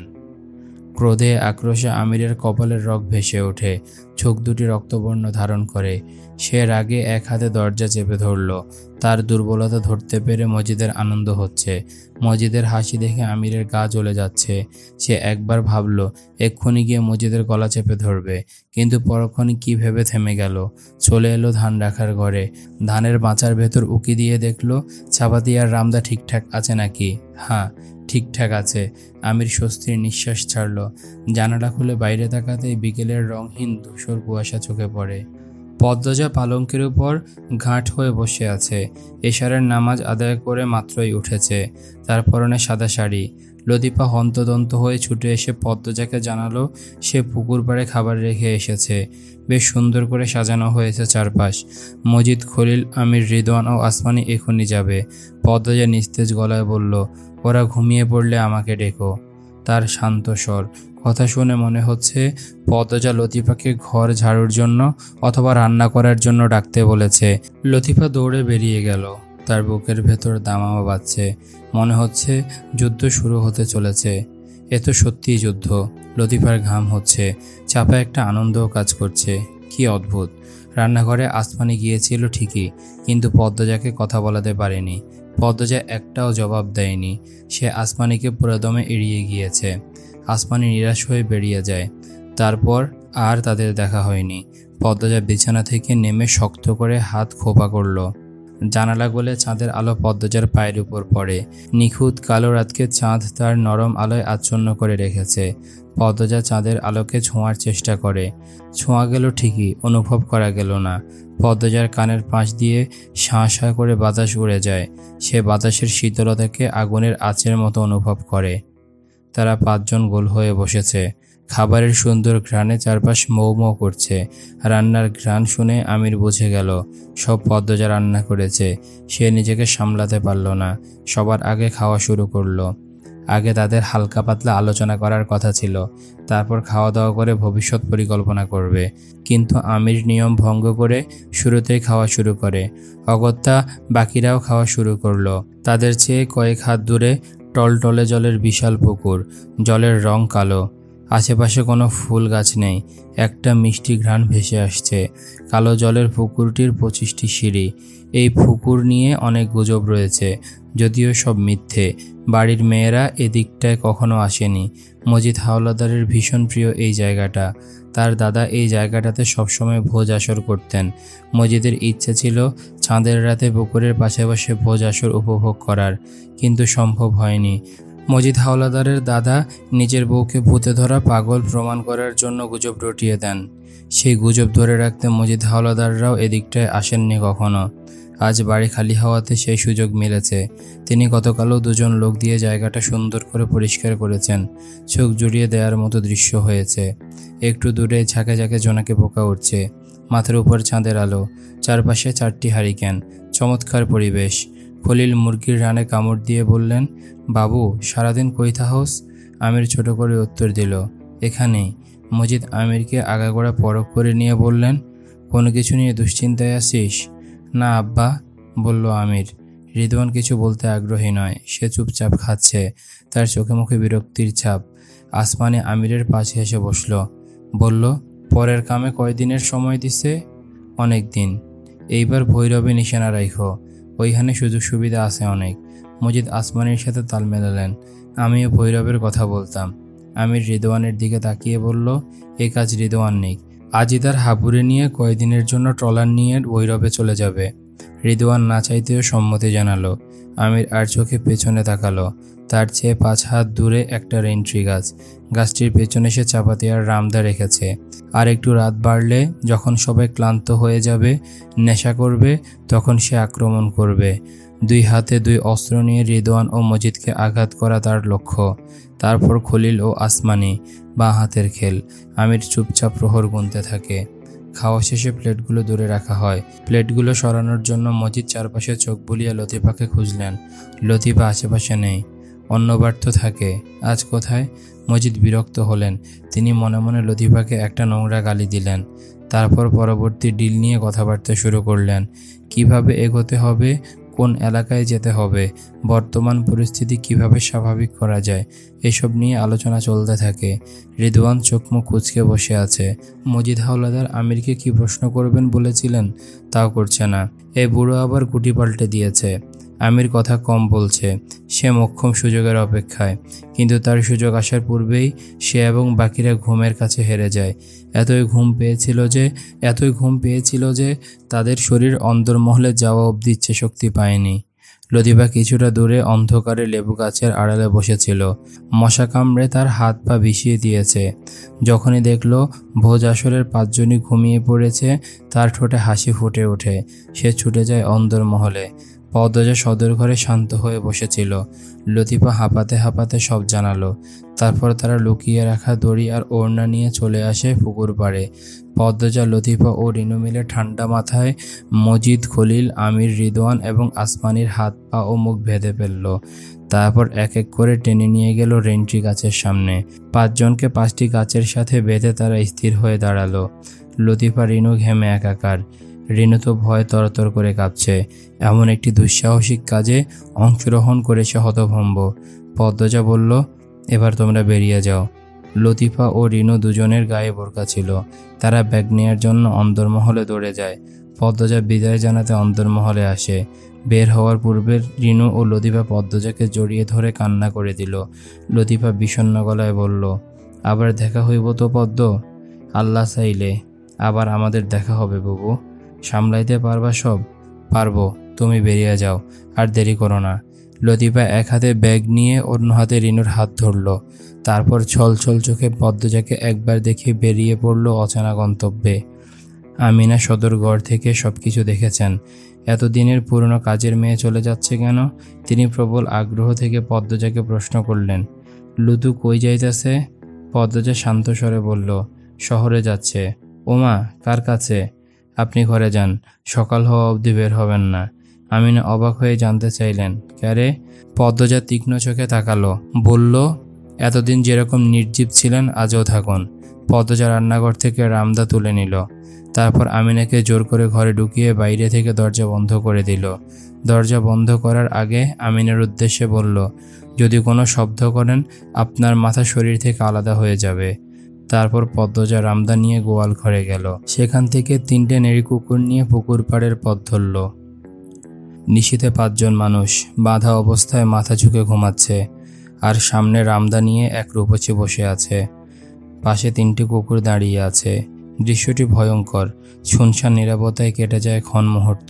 ক্রোধে আক্রোশে আমিরের কপালের রগ ভেসে ওঠে, চোখ দুটি রক্তবর্ণ ধারণ করে। সে রাগে এক হাতে দরজা চেপে ধরল। তার দুর্বলতা ধরতে পেরে মজিদের আনন্দ হচ্ছে। মজিদের হাসি দেখে আমিরের গা জ্বলে যাচ্ছে। সে একবার ভাবল এক্ষুনি গিয়ে মজিদের গলা চেপে ধরবে, কিন্তু পরক্ষণে কি ভেবে থেমে গেল। চলে এলো ধান রাখার ঘরে। ধানের বাঁচার ভেতর উকি দিয়ে দেখল চাপাতি আর রামদা ঠিকঠাক আছে নাকি। হ্যাঁ, ঠিকঠাক আছে। আমির স্বস্তির নিঃশ্বাস ছাড়ল। জানালা খুলে বাইরে তাকাতেই বিকেলের রংহীন ধূসর কুয়াশা চোখে পড়ে। পদ্মজা পালঙ্কের উপর ঘাট হয়ে বসে আছে। এশারের নামাজ আদায় করে মাত্রই উঠেছে। তার পরনে সাদা শাড়ি। লতিফা হন্তদন্ত হয়ে ছুটে এসে পদ্মজাকে জানালো সে পুকুর পাড়ে খাবার রেখে এসেছে। বেশ সুন্দর করে সাজানো হয়েছে চারপাশ। মজিদ, খলিল, আমির, রিদওয়ান ও আসমানি এখনই যাবে। পদ্মজা নিস্তেজ গলায় বলল, ওরা ঘুমিয়ে পড়লে আমাকে ডেকো। তার শান্ত স্বর। কথা শুনে মনে হচ্ছে পদ্মজা লতিফাকে ঘর ঝাড়ুর জন্য অথবা রান্না করার জন্য ডাকতে বলেছে। লতিফা দৌড়ে বেরিয়ে গেল। তার বুকের ভেতর দামামা বাজছে। মনে হচ্ছে যুদ্ধ শুরু হতে চলেছে। এ তো সত্যিই যুদ্ধ। লতিফার ঘাম হচ্ছে, চাপা একটা আনন্দও কাজ করছে। কি অদ্ভুত! রান্নাঘরে আসমানি গিয়েছিল ঠিকই, কিন্তু পদ্মজাকে কথা বলাতে পারেনি। পদ্মজা একটাও জবাব দেয়নি। সে আসমানিকে পুরোদমে এড়িয়ে গিয়েছে। আসমানি নিরাশ হয়ে বেরিয়ে যায়। তারপর আর তাদের দেখা হয়নি। পদ্মজা বিছানা থেকে নেমে শক্ত করে হাত খোপা করল। জানালা গলে চাঁদের আলো পদ্মজার পায়ের উপর পড়ে। নিখুঁত কালো রাতকে চাঁদ তার নরম আলোয় আচ্ছন্ন করে রেখেছে। পদ্মজা চাঁদের আলোকে ছোঁয়ার চেষ্টা করে। ছোঁয়া গেল ঠিকই, অনুভব করা গেল না। পদ্মজার কানের পাশ দিয়ে শাঁ শাঁ করে বাতাস উড়ে যায়। সে বাতাসের শীতলতাকে আগুনের আঁচের মতো অনুভব করে। তারা 5 জন গোল হয়ে বসেছে। খাবারের সুন্দর ঘ্রাণে চারপাশ মৌ মৌ করছে। রান্নার ঘ্রাণ শুনে আমির বুঝে গেল সব পদ্মজা রান্না করেছে। সে নিজেকে সামলাতে পারল না। সবার আগে খাওয়া শুরু করলো। আগে তাদের হালকা পাতলা আলোচনা করার কথা ছিল, তারপর খাওয়া দাওয়া করে ভবিষ্যৎ পরিকল্পনা করবে। কিন্তু আমির নিয়ম ভঙ্গ করে শুরুতেই খাওয়া শুরু করে। অগত্যা বাকিরাও খাওয়া শুরু করলো। তাদের চেয়ে কয়েক হাত দূরে টলটলে জলের বিশাল পুকুর। জলের রং কালো। আশেপাশে কোনো ফুল গাছ নেই। একটা মিষ্টি ঘ্রাণ ভেসে আসছে। কালো জলের পুকুরটির 25টি সিঁড়ি। এই পুকুর নিয়ে অনেক গুজব রয়েছে, যদিও সব মিথ্যে। বাড়ির মেয়েরা এদিকটায় কখনো আসেনি। মজিদ হাওলাদারের ভীষণ প্রিয় এই জায়গাটা। তার দাদা এই জায়গাটাতে সবসময় ভোজ আসর করতেন। মজিদের ইচ্ছে ছিল চাঁদের রাতে পুকুরের পাশে বসে ভোজ আসর উপভোগ করার, কিন্তু সম্ভব হয়নি। মজিদ হাওলাদারের দাদা নিজের বউকে ভূতে ধরা পাগল প্রমাণ করার জন্য গুজব রটিয়ে দেন। সেই গুজব ধরে রাখতে মজিদ হাওলাদাররাও এদিকটায় আসেননি কখনো। আজ বাড়ি খালি হওয়াতে সেই সুযোগ মিলেছে। তিনি গতকালও দুজন লোক দিয়ে জায়গাটা সুন্দর করে পরিষ্কার করেছেন। চোখ জুড়িয়ে দেওয়ার মতো দৃশ্য হয়েছে। একটু দূরে ঝাঁকে ঝাঁকে জোনাকি পোকা উঠছে। মাথার উপর চাঁদের আলো, চারপাশে 4টি হারিকেন। চমৎকার পরিবেশ। খলিল মুরগির রানে কামড় দিয়ে বললেন, বাবু সারাদিন কই থাহস? আমির ছোট করে উত্তর দিল, এখানেই। মজিদ আমিরকে আগাগোড়া পরখ করে নিয়ে বললেন, কোনো কিছু নিয়ে দুশ্চিন্তায় আছিস? না আব্বা, বলল আমির। রিদওয়ান কিছু বলতে আগ্রহী নয়। সে চুপচাপ খাচ্ছে। তার চোখে মুখে বিরক্তির ছাপ। আসমানে আমিরের পাশে এসে বসল। বলল, পরের কামে কয়দিনের সময় দিছে? অনেক দিন। এইবার ভৈরবে নিশানা রাইখো। ওইখানে সুযোগ সুবিধা আছে অনেক। মজিদ আসমানের সাথে তাল মেলালেন। আমিও ভৈরবের কথা বলতাম। আমির রিদওয়ানের দিকে তাকিয়ে বলল, এ কাজ রিদওয়ান নেই। আজই তার হাবুরে নিয়ে কয়দিনের জন্য ট্রলার নিয়ে ভৈরবে চলে যাবে। রিদওয়ান না চাইতেও সম্মতি জানালো। আমির আর চোখে পেছনে তাকালো। তার চেয়ে 5 হাত দূরে একটা রেইনট্রি গাছ। গাছটির পেছনে সে চাপাতি আর রামদা রেখেছে। আর একটু রাত বাড়লে, যখন সবাই ক্লান্ত হয়ে যাবে, নেশা করবে, তখন সে আক্রমণ করবে। 2 হাতে 2 অস্ত্র নিয়ে রিদওয়ান ও মজিদকে আঘাত করা তার লক্ষ্য। তারপর খলিল ও আসমানি। বাঁ হাতের খেল। আমির চুপচাপ প্রহর গুনতে থাকে। খাওয়া শেষে প্লেটগুলো দূরে রাখা হয়। প্লেটগুলো সরানোর জন্য মজিদ চারপাশে চোখ বুলিয়ে লতিফাকে খুঁজলেন। লতিফা আশেপাশে নেই। অন্যবার তো থাকে, আজ কোথায়? মজিদ বিরক্ত হলেন। তিনি মনে মনে লতিফাকে একটা নোংরা গালি দিলেন। তারপর পরবর্তী ডিল নিয়ে কথাবার্তা শুরু করলেন। কিভাবে এগোতে হবে, কোন এলাকায় যেতে হবে, বর্তমান পরিস্থিতি কিভাবে স্বাভাবিক করা যায়, এসব নিয়ে আলোচনা চলতে থাকে। রিদওয়ান চোখ মুখ কুঁচকে বসে আছে। মজিদ হাওলাদার আমিরকে কি প্রশ্ন করবেন বলেছিলেন, তাও করছে না। এই বুড়ো আবার গুটি পাল্টে দিয়েছে। আমির কথা কম বলছে। সে মোক্ষম সুযোগের অপেক্ষায়, কিন্তু তার সুযোগ আসার পূর্বেই সে এবং বাকিরা ঘুমের কাছে হেরে যায়। এতই ঘুম পেয়েছিল যে তাদের শরীর অন্দরমহলে যাওয়া অবধি ইচ্ছে শক্তি পায়নি। লতিফা কিছুটা দূরে অন্ধকারে লেবু গাছের আড়ালে বসেছিল। মশা কামড়ে তার হাত পা ভিজিয়ে দিয়েছে। যখনই দেখল ভোজ আসরের 5 জনই ঘুমিয়ে পড়েছে, তার ঠোঁটে হাসি ফুটে ওঠে। সে ছুটে যায় অন্দরমহলে। পদ্মজা সদর ঘরে শান্ত হয়ে বসেছিল। লতিফা হাঁপাতে হাঁপাতে সব জানালো। তারপর তারা লুকিয়ে রাখা দড়ি আর ওড়না নিয়ে চলে আসে পুকুর পাড়ে। পদ্মজা, লতিফা ও রিনু মিলে ঠান্ডা মাথায় মজিদ, খলিল, আমির, রিদওয়ান এবং আসমানির হাত পা ও মুখ বেঁধে ফেলল। তারপর এক এক করে টেনে নিয়ে গেল রেইনট্রি গাছের সামনে। 5 জনকে 5টি গাছের সাথে বেঁধে তারা স্থির হয়ে দাঁড়ালো। লতিফা, রিনু ঘেমে একাকার। রিনু তো ভয়ে তরতর করে কাঁপছে। এমন একটি দুঃসাহসিক কাজে অংশগ্রহণ করেছে হতভম্ব। পদ্মজা বলল, এবার তোমরা বেরিয়ে যাও। লতিফা ও রিনু দুজনের গায়ে বোরকা ছিল। তারা ব্যাগ নেয়ার জন্য অন্দরমহলে দৌড়ে যায়। পদ্মজা বিদায় জানাতে অন্দরমহলে আসে। বের হওয়ার পূর্বে রিনু ও লতিফা পদ্মজাকে জড়িয়ে ধরে কান্না করে দিল। লতিফা বিষণ্ণ গলায় বলল, আবার দেখা হইব তো পদ্ম? আল্লাহ চাইলে আবার আমাদের দেখা হবে বুবু। সামলাইতে পারবা সব? পারবো, তুমি বেরিয়ে যাও, আর দেরি করো না। লতিফা এক হাতে ব্যাগ নিয়ে অন্য হাতে রিনুর হাত ধরল। তারপর ছল ছল চোখে পদ্মজাকে একবার দেখে বেরিয়ে পড়ল অচেনা গন্তব্যে। আমিনা সদরঘর থেকে সবকিছু দেখেছেন। এতদিনের পুরনো কাজের মেয়ে চলে যাচ্ছে কেন? তিনি প্রবল আগ্রহ থেকে পদ্মজাকে প্রশ্ন করলেন, লুতু কই যাইতেছে? পদ্মজা শান্ত স্বরে বলল, শহরে যাচ্ছে। ওমা, কার কাছে? আপনি ঘরে যান, সকাল হওয়া অবধি বের হবেন না। আমিনা অবাক হয়ে জানতে চাইলেন, ক্যারে? পদ্মজা তীক্ষ্ণ চোখে তাকালো, বলল, এতদিন যেরকম নির্জীব ছিলেন আজও থাকুন। পদ্মজা রান্নাঘর থেকে রামদা তুলে নিল। তারপর আমিনাকে জোর করে ঘরে ঢুকিয়ে বাইরে থেকে দরজা বন্ধ করে দিল। দরজা বন্ধ করার আগে আমিনার উদ্দেশ্যে বলল, যদি কোনো শব্দ করেন আপনার মাথা শরীর থেকে আলাদা হয়ে যাবে। তারপর পদ্মজা রামদা নিয়ে গোয়াল ঘরে গেল। সেখান থেকে 3টে নেড়ি কুকুর নিয়ে পুকুর পাড়ের পথ ধরল। নিশীথে 5 জন মানুষ বাঁধা অবস্থায় মাথা ঝুঁকে ঘুমাচ্ছে, আর সামনে রামদা নিয়ে এক রূপসী বসে আছে। পাশে 3টি কুকুর দাঁড়িয়ে আছে। দৃশ্যটি ভয়ঙ্কর। শুনশান নিরাপত্তায় কেটে যায় ক্ষণ মুহূর্ত।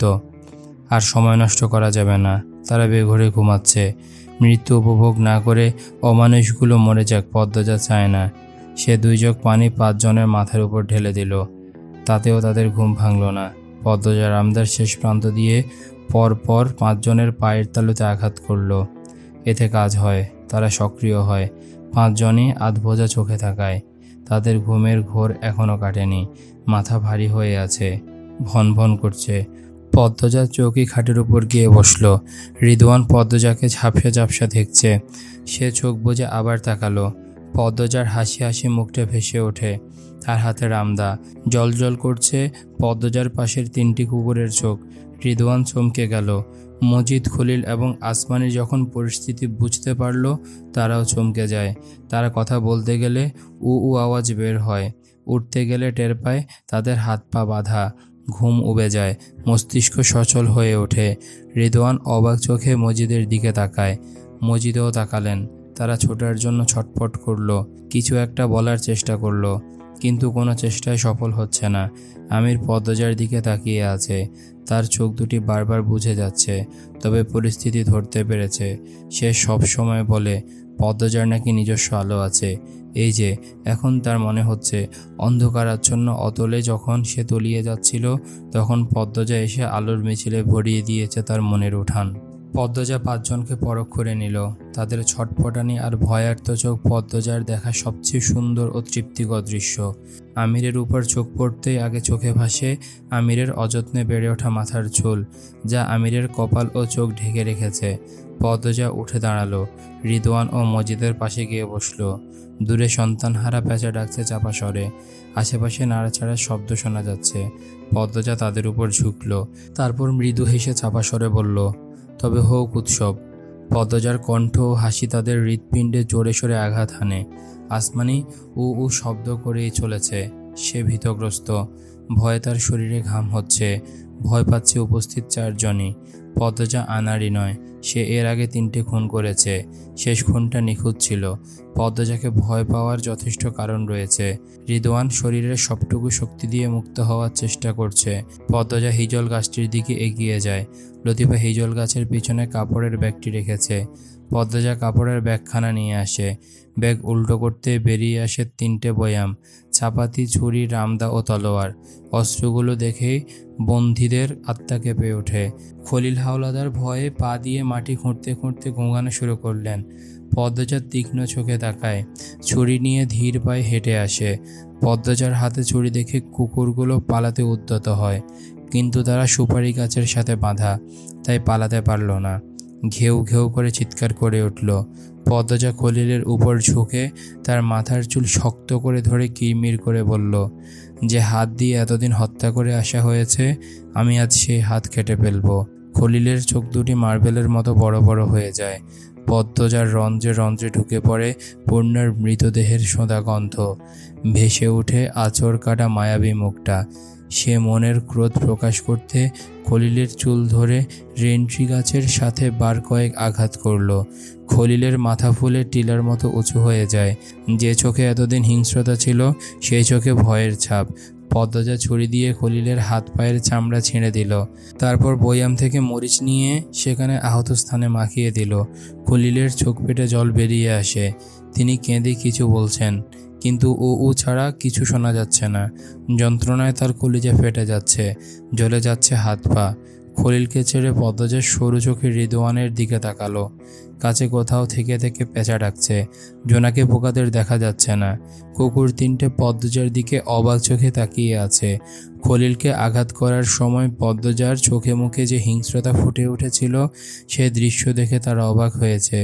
আর সময় নষ্ট করা যাবে না। তারা বেঘরে ঘুমাচ্ছে। মৃত্যু উপভোগ না করে অমানুষগুলো মরে যাক পদ্মজা চায় না। সে 2 জগ পানি 5 জনের মাথার উপর ঢেলে দিল। তাতেও তাদের ঘুম ভাঙল না। পদ্মজা রামদার শেষ প্রান্ত দিয়ে পরপর 5 জনের পায়ের তালুতে আঘাত করল। এতে কাজ হয়, তারা সক্রিয় হয়। 5 জনই আধবোঝা চোখে থাকায় তাদের ঘুমের ঘোর এখনও কাটেনি। মাথা ভারী হয়ে আছে, ভন ভন করছে। পদ্মজা চৌকি খাটের উপর গিয়ে বসল। রিদওয়ান পদ্মজাকে ঝাপসা ঝাপসা দেখছে। সে চোখ বুজে আবার তাকালো। পদ্মজার হাসি হাসি মুখটা ভেসে ওঠে। তার হাতে রামদা জল জল করছে। পদ্মজার পাশের 3টি কুকুরের চোখ। রিদওয়ান চমকে গেল। মজিদ, খলিল এবং আসমানি যখন পরিস্থিতি বুঝতে পারল, তারাও চমকে যায়। তারা কথা বলতে গেলে উ উ আওয়াজ বের হয়। উঠতে গেলে টের পায় তাদের হাত পা বাঁধা। ঘুম উবে যায়, মস্তিষ্ক সচল হয়ে ওঠে। রিদওয়ান অবাক চোখে মজিদের দিকে তাকায়। মজিদও তাকালেন। তারা ছোটার জন্য ছটফট করল, কিছু একটা বলার চেষ্টা করল, কিন্তু কোনো চেষ্টায় সফল হচ্ছে না। আমির পদ্মজার দিকে তাকিয়ে আছে। তার চোখ দুটি বারবার বুঝে যাচ্ছে, তবে পরিস্থিতি ধরতে পেরেছে। সে সব সময় বলে পদ্মজার নাকি নিজস্ব আলো আছে। এই যে এখন তার মনে হচ্ছে অন্ধকারাচ্ছন্ন অতলে যখন সে তলিয়ে যাচ্ছিল, তখন পদ্মজা এসে আলোর মিছিলে ভরিয়ে দিয়েছে তার মনের উঠান। পদ্মজা 5 জনকে পরখ করে নিল। তাদের ছটফটানি আর ভয়ার্ত চোখ পদ্মজার দেখা সবচেয়ে সুন্দর ও তৃপ্তিকর দৃশ্য। আমিরের উপর চোখ পড়তেই আগে চোখে ভাসে আমিরের অযত্নে বেড়ে ওঠা মাথার চুল, যা আমিরের কপাল ও চোখ ঢেকে রেখেছে। পদ্মজা উঠে দাঁড়ালো। রিদওয়ান ও মজিদের পাশে গিয়ে বসল। দূরে সন্তানহারা পেঁচা ডাকছে চাপা স্বরে। আশেপাশে নাড়াচাড়ার শব্দ শোনা যাচ্ছে। পদ্মজা তাদের উপর ঝুঁকল। তারপর মৃদু হেসে চাপা স্বরে বলল, তবে হোক উৎসব। পদ্মজার কণ্ঠ ও হাসি তাদের হৃৎপিণ্ডে জোরে সোরে আঘাত হানে। আসমানি উ উ শব্দ করেই চলেছে। সে ভীতগ্রস্ত। ভয়ে তার শরীরে ঘাম হচ্ছে। ভয় পাচ্ছে উপস্থিত 4 জনই। পদ্মজা আনাড়ি নয়। সে এর আগে 3টে খুন করেছে। শেষ খুনটা নিখুঁত ছিল। পদ্মজাকে ভয় পাওয়ার যথেষ্ট কারণ রয়েছে। রিদওয়ান শরীরের সবটুকু শক্তি দিয়ে মুক্ত হওয়ার চেষ্টা করছে। পদ্মজা হিজল গাছটির দিকে এগিয়ে যায়। লতিফা হিজল গাছের পিছনে কাপড়ের ব্যাগটি রেখেছে। পদ্মজা কাপড়ের ব্যাগখানা নিয়ে আসে। ব্যাগ উল্টো করতে বেরিয়ে আসে 3টে বয়াম, চাপাতি, ছুরি, রামদা ও তলোয়ার। অস্ত্রগুলো দেখেই বন্দীদের আত্মা কেঁপে ওঠে। খলিল হাওলাদার ভয়ে পা দিয়ে মাটি খুঁড়তে খুঁড়তে গোঙানো শুরু করলেন। পদ্মজার তীক্ষ্ণ চোখে তাকায়। ছুরি নিয়ে ধীর পায়ে হেঁটে আসে। পদ্মজার হাতে ছুরি দেখে কুকুরগুলো পালাতে উদ্যত হয়, কিন্তু তারা সুপারি গাছের সাথে বাঁধা, তাই পালাতে পারল না। ঘেউ ঘেউ করে চিৎকার করে উঠল। পদ্মজা খলিলের উপর ঝুঁকে তার মাথার চুল শক্ত করে ধরে কিরমির করে বলল, যে হাত দিয়ে এতদিন হত্যা করে আসা হয়েছে, আমি আজ সেই হাত কেটে ফেলব। খলিলের চোখ দুটি মার্বেলের মতো বড় বড় হয়ে যায়। পদ্মজার রন্ধ্রে রন্ধ্রে ঢুকে পড়ে পূর্ণার মৃতদেহের সোঁদা গন্ধ। ভেসে উঠে আঁচড় কাটা মায়াবী মুখটা। সে মনের ক্রোধ প্রকাশ করতে খলিলের চুল ধরে রেন্ট্রি গাছের সাথে বার কয়েক আঘাত করল। খলিলের মাথা ফুলে টিলার মতো উঁচু হয়ে যায়। যে চোখে এতদিন হিংস্রতা ছিল, সেই চোখে ভয়ের ছাপ। পদ্মজা ছুরি দিয়ে খলিলের হাত পায়ের চামড়া ছিঁড়ে দিল। তারপর বয়াম থেকে মরিচ নিয়ে সেখানে আহত স্থানে মাখিয়ে দিল। খলিলের চোখ পেটে জল বেরিয়ে আসে। তিনি কেঁদে কিছু বলছেন, কিন্তু ও উ ছাড়া কিছু শোনা যাচ্ছে না। যন্ত্রণায় তার কলিজা ফেটে যাচ্ছে, জ্বলে যাচ্ছে হাত পা। খলিলকে ছেড়ে পদ্মজার সরু চোখে রিদওয়ানের দিকে তাকালো। কাছে কোথাও থেকে থেকে পেঁচা ডাকছে। জোনাকে পোকাদের দেখা যাচ্ছে না। কুকুর 3টে পদ্মজার দিকে অবাক চোখে তাকিয়ে আছে। খলিলকে আঘাত করার সময় পদ্মজার চোখে মুখে যে হিংস্রতা ফুটে উঠেছিল, সে দৃশ্য দেখে তারা অবাক হয়েছে।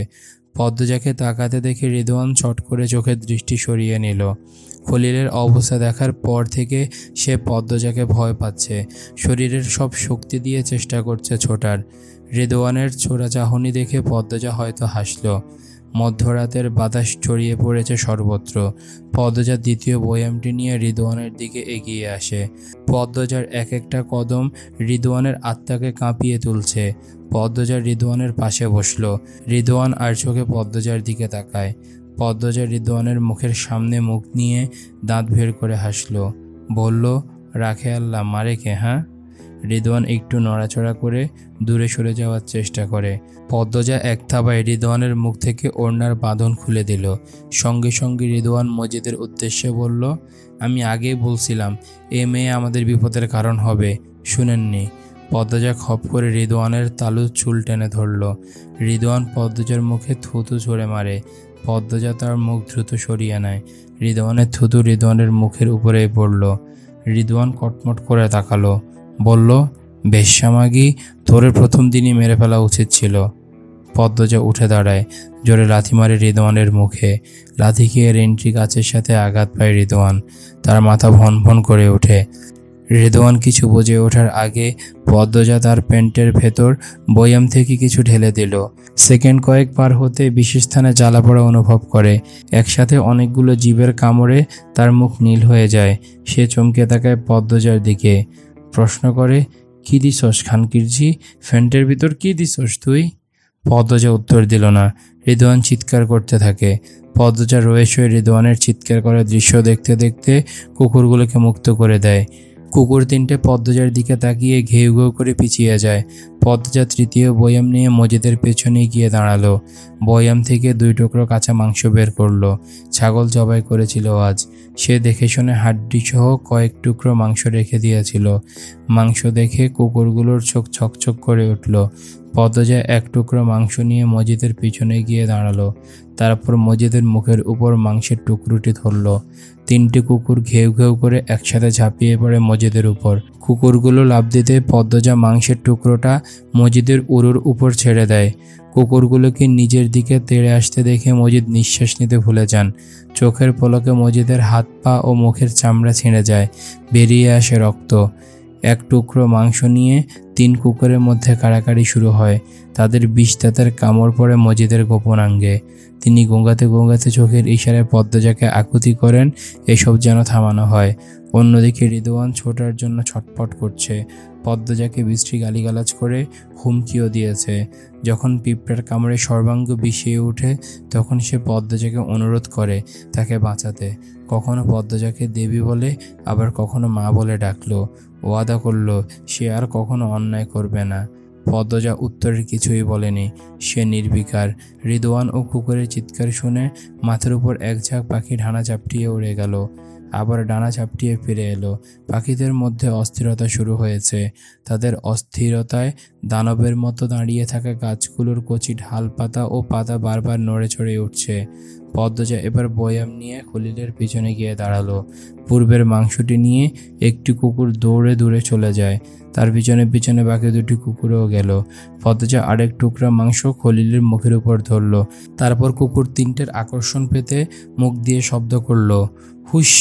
পদ্মজাকে তাকাতে দেখে রিদওয়ান চট করে চোখের দৃষ্টি সরিয়ে নিল। খলিলের অবস্থা দেখার পর থেকে সে পদ্মজাকে ভয় পাচ্ছে, শরীরের সব শক্তি দিয়ে চেষ্টা করছে ছোটার। রিদওয়ানের ছোড়া চাহনি দেখে পদ্মজা হয়তো হাসল। মধ্যরাতের বাতাস ছড়িয়ে পড়েছে সর্বত্র। পদ্মজা দ্বিতীয় বয়ামটি নিয়ে রিদওয়ানের দিকে এগিয়ে আসে। পদ্মজার এক একটা কদম রিদওয়ানের আত্মাকে কাঁপিয়ে তুলছে। পদ্মজা রিদওয়ানের পাশে বসল। রিদওয়ান আর চোখে পদ্মজার দিকে তাকায়। পদ্মজা রিদওয়ানের মুখের সামনে মুখ নিয়ে দাঁত বের করে হাসল, বলল, রাখে আল্লাহ, মারে কে? হ্যাঁ? রিদওয়ান একটু নড়াচড়া করে দূরে সরে যাওয়ার চেষ্টা করে। পদ্মজা এক থাবায় রিদওয়ানের মুখ থেকে ওড়নার বাঁধন খুলে দিল। সঙ্গে সঙ্গে রিদওয়ান মজিদের উদ্দেশ্যে বলল, আমি আগেই বলছিলাম এ মেয়ে আমাদের বিপদের কারণ হবে, শুনেননি? পদ্মজা খপ করে রিদওয়ানের তালু চুল টেনে ধরল। রিদওয়ান পদ্মজার মুখে থুতু ছুঁড়ে মারে। পদ্মজা তার মুখ দ্রুত সরিয়ে নেয়। রিদওয়ানের থুতু রিদওয়ানের মুখের উপরেই পড়ল। রিদওয়ান কটমট করে তাকালো, বলল, বেশ্যামাগি, তোর প্রথম দিনই মেরে ফেলা উচিত ছিল। পদ্মজা উঠে দাঁড়ায়, জোরে লাথি মারে রিদওয়ানের মুখে। লাথি খেয়ে রেন্ট্রি গাছের সাথে আঘাত পায় রিদওয়ান। তার মাথা ভন ভন করে ওঠে। রিদওয়ান কিছু বুঝে ওঠার আগে পদ্মজা তার প্যান্টের ভেতর বয়াম থেকে কিছু ঢেলে দিল। সেকেন্ড কয়েক পার হতে বিশেষ স্থানে জ্বালা পড়া অনুভব করে। একসাথে অনেকগুলো জীবের কামড়ে তার মুখ নীল হয়ে যায়। সে চমকে তাকায় পদ্মজার দিকে, প্রশ্ন করে, কি দিছস খানকিরজি? ফ্যান্টের ভিতর কি দিছস তুই? পদ্মজা উত্তর দিল না। রিদওয়ান চিৎকার করতে থাকে। পদ্মজা রয়ে শুয়ে রিদওয়ানের চিৎকার করার দৃশ্য দেখতে দেখতে কুকুরগুলোকে মুক্ত করে দেয়। কুকুর তিনটে পদ্মজার দিকে তাকিয়ে ঘেউ ঘেউ করে পিছিয়ে যায়। পদ্মজা তৃতীয় বয়াম নিয়ে মজিদের পেছনে গিয়ে দাঁড়ালো। বয়াম থেকে 2 টুকরো কাঁচা মাংস বের করলো। ছাগল জবাই করেছিল আজ। সে দেখে শুনে হাড্ডি সহ কয়েক টুকরো মাংস রেখে দিয়েছিল। মাংস দেখে কুকুরগুলোর চোখ ছকছক করে উঠল। পদ্মজা 1 টুকরো মাংস নিয়ে মজিদের পিছনে গিয়ে দাঁড়ালো। তারপর মজিদের মুখের উপর মাংসের টুকরোটি ধরল। 3টে কুকুর ঘেউ ঘেউ করে একসাথে ঝাঁপিয়ে পড়ে মজিদের উপর। কুকুরগুলো লাফ দিতে পদ্মজা মাংসের টুকরোটা মজিদের উরুর উপর ছেড়ে দেয়। কুকুরগুলোকে নিজের দিকে তেড়ে আসতে দেখে মজিদ নিঃশ্বাস নিতে ভুলে যান। চোখের পলকে মজিদের হাত পা ও মুখের চামড়া ছিঁড়ে যায়, বেরিয়ে আসে রক্ত। 1 টুকরো মাংস নিয়ে 3 কুকুরের মধ্যে কাড়াকাড়ি শুরু হয়। তাদের বিষ দাঁতের কামড় পড়ে মজিদের গোপনাঙ্গে। তিনি গোঙাতে গোঙাতে চোখের ইশারায় পদ্মজাকে আকুতি করেন এসব যেন থামানো হয়। অন্যদিকে রিদওয়ান ছোটার জন্য ছটফট করছে। পদ্মজাকে বিশ্রী গালিগালাজ করে হুমকিও দিয়েছে। যখন পিঁপড়ার কামড়ে সর্বাঙ্গ বিষিয়ে ওঠে তখন সে পদ্মজাকে অনুরোধ করে তাকে বাঁচাতে। কখনো পদ্মজাকে দেবী বলে, আবার কখনো মা বলে ডাকলো। ওয়াদা করলো সে আর কখনো অন্যায় করবে না। পদ্মজা উত্তরের কিছুই বলেনি। সে নির্বিকার। রিদওয়ান ও কুকুরের চিৎকার শুনে মাথার উপর এক ঝাঁক পাখি ডানা চাপটিয়ে উড়ে গেল, আবার ডানা চাপটিয়ে ফিরে এলো। পাখিদের মধ্যে অস্থিরতা শুরু হয়েছে। তাদের অস্থিরতায় দানবের মতো দাঁড়িয়ে থাকা গাছগুলোর কচি ঢাল পাতা ও পাতা বারবার নড়ে চড়ে উঠছে। পদ্মজা এবার বয়াম নিয়ে খলিলের পিছনে গিয়ে দাঁড়ালো। পূর্বের মাংসটি নিয়ে একটি কুকুর দৌড়ে দূরে চলে যায়। তার পিছনে পিছনে বাকি 2টি কুকুরও গেল। পদ্মজা আরেক টুকরা মাংস খলিলের মুখের উপর ধরল। তারপর কুকুর 3টের আকর্ষণ পেতে মুখ দিয়ে শব্দ করল, হুশ।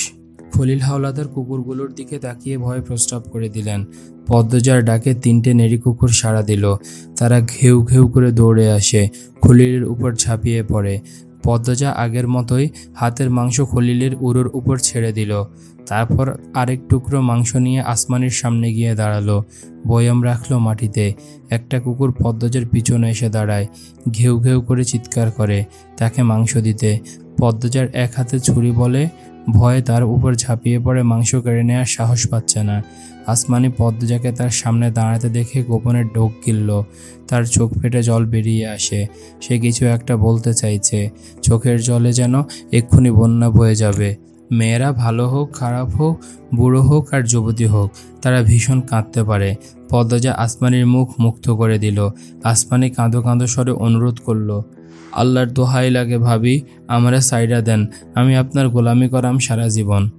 খলিল হাওলাদার কুকুরগুলোর দিকে তাকিয়ে ভয়ে প্রস্রাব করে দিলেন। পদ্মজার ডাকে 3টে নেড়ি কুকুর সাড়া দিল। তারা ঘেউ ঘেউ করে দৌড়ে আসে, খলিলের উপর ঝাঁপিয়ে পড়ে। পদ্মজা আগের মতোই হাতের মাংস খলিলের উরুর উপর ছেড়ে দিল। তারপর আরেক টুকরো মাংস নিয়ে আসমানের সামনে গিয়ে দাঁড়ালো। বয়াম রাখলো মাটিতে। একটা কুকুর পদ্মজার পিছনে এসে দাঁড়ায়, ঘেউ ঘেউ করে চিৎকার করে তাকে মাংস দিতে। পদ্মজার এক হাতে ছুরি বলে ভয়ে তার উপর ঝাঁপিয়ে পড়ে মাংস কেড়ে নেওয়ার সাহস পাচ্ছে না। আসমানি পদ্মজাকে তার সামনে দাঁড়াতে দেখে গোপনে ঢোক গিলল। তার চোখ ফেটে জল বেরিয়ে আসে। সে কিছু একটা বলতে চাইছে। চোখের জলে যেন এক্ষুনি বন্যা বয়ে যাবে। মেয়েরা ভালো হোক খারাপ হোক, বুড়ো হোক আর যুবতী হোক, তারা ভীষণ কাঁদতে পারে। পদ্মজা আসমানির মুখ মুক্ত করে দিল। আসমানি কাঁদো কাঁদো স্বরে অনুরোধ করল, আল্লাহর দোহাই লাগে ভাবি, আমারে সাইডা দেন, আমি আপনার গোলামি করাম সারা জীবন।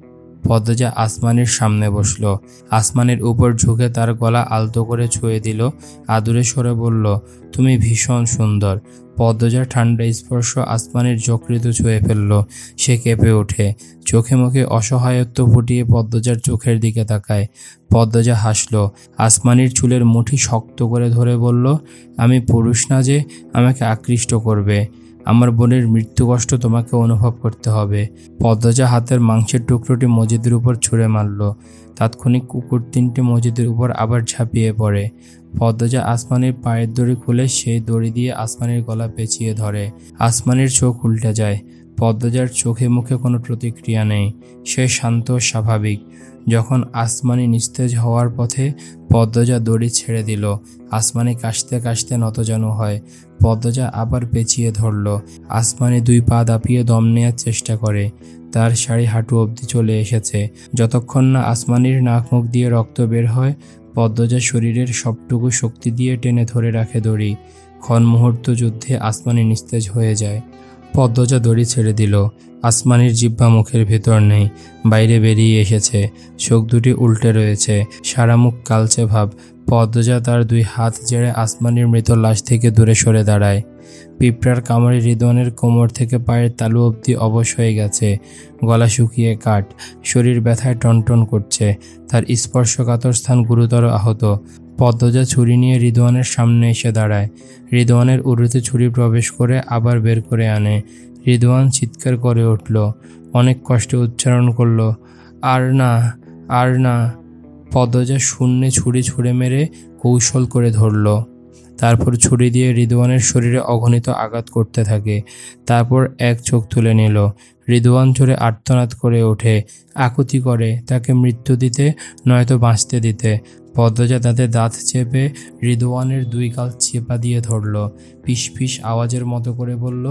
পদ্মজা আসমানির সামনে বসলো। আসমানির উপর ঝুঁকে তার গলা আলতো করে ছুঁয়ে দিল, আদুরে স্বরে বলল, তুমি ভীষণ সুন্দর। পদ্মজার ঠান্ডা স্পর্শ আসমানির যকৃত ছুঁয়ে ফেলল। সে কেঁপে ওঠে, চোখে মুখে অসহায়ত্ব ফুটিয়ে পদ্মজার চোখের দিকে তাকায়। পদ্মজা হাসল, আসমানির চুলের মুঠি শক্ত করে ধরে বলল, আমি পুরুষ না যে আমাকে আকৃষ্ট করবে। আমার বোনের মৃত্যু কষ্ট তোমাকে অনুভব করতে হবে। পদ্মজা হাতের মাংসের টুকরোটি মজিদের উপর ছুঁড়ে মারল। তাৎক্ষণিক কুকুর তিনটে মজিদের উপর আবার ঝাঁপিয়ে পড়ে। পদ্মজা আসমানির পায়ের দড়ি খুলে সেই দড়ি দিয়ে আসমানির গলা পেঁচিয়ে ধরে। আসমানির চোখ উল্টে যায়। পদ্মজার চোখে মুখে কোনো প্রতিক্রিয়া নেই। সে শান্ত স্বাভাবিক। যখন আসমানি নিস্তেজ হওয়ার পথে পদ্মজা দড়ি ছেড়ে দিল। আসমানি কাশতে কাশতে নতজানু হয়। পদ্মজা আবার পেঁচিয়ে ধরল। আসমানি 2 পা দাপিয়ে দম নেওয়ার চেষ্টা করে। তার শাড়ি হাঁটু অবধি চলে এসেছে। যতক্ষণ না আসমানির নাক মুখ দিয়ে রক্ত বের হয়, পদ্মজা শরীরের সবটুকু শক্তি দিয়ে টেনে ধরে রাখে দড়ি। ক্ষণ মুহূর্ত যুদ্ধে আসমানি নিস্তেজ হয়ে যায়। পদ্মজা দড়ি ছেড়ে দিল। আসমানির জিহ্বা মুখের ভেতর নেই, বাইরে বেরিয়ে এসেছে। চোখ দুটি উল্টে রয়েছে, সারা মুখ কালচে ভাব। পদ্মজা তার 2 হাত জেড়ে আসমানির মৃত লাশ থেকে দূরে সরে দাঁড়ায়। পিঁপড়ার কামড়ে রিদওয়ানের কোমর থেকে পায়ের তালু অবধি অবশ হয়ে গেছে। গলা শুকিয়ে কাঠ, শরীর ব্যথায় টনটন করছে। তার স্পর্শকাতর স্থান গুরুতর আহত। পদ্মজা ছুরি নিয়ে রিদওয়ানের সামনে এসে দাঁড়ায়। রিদওয়ানের উরুতে ছুরি প্রবেশ করে আবার বের করে আনে। রিদওয়ান চিৎকার করে উঠল, অনেক কষ্টে উচ্চারণ করল, আর না, আর না। পদ্মজা শূন্যে ছুরি ছুঁড়ে মেরে কৌশল করে ধরল। তারপর ছুরি দিয়ে রিদওয়ানের শরীরে অগণিত আঘাত করতে থাকে। তারপর এক চোখ তুলে নিল। রিদওয়ান জোরে আর্তনাদ করে ওঠে, আকুতি করে তাকে মৃত্যু দিতে নয়তো বাঁচতে দিতে। পদ্মজা তাতে দাঁত চেপে রিদওয়ানের 2 গাল চেপা দিয়ে ধরল। ফিস ফিস আওয়াজের মতো করে বলল,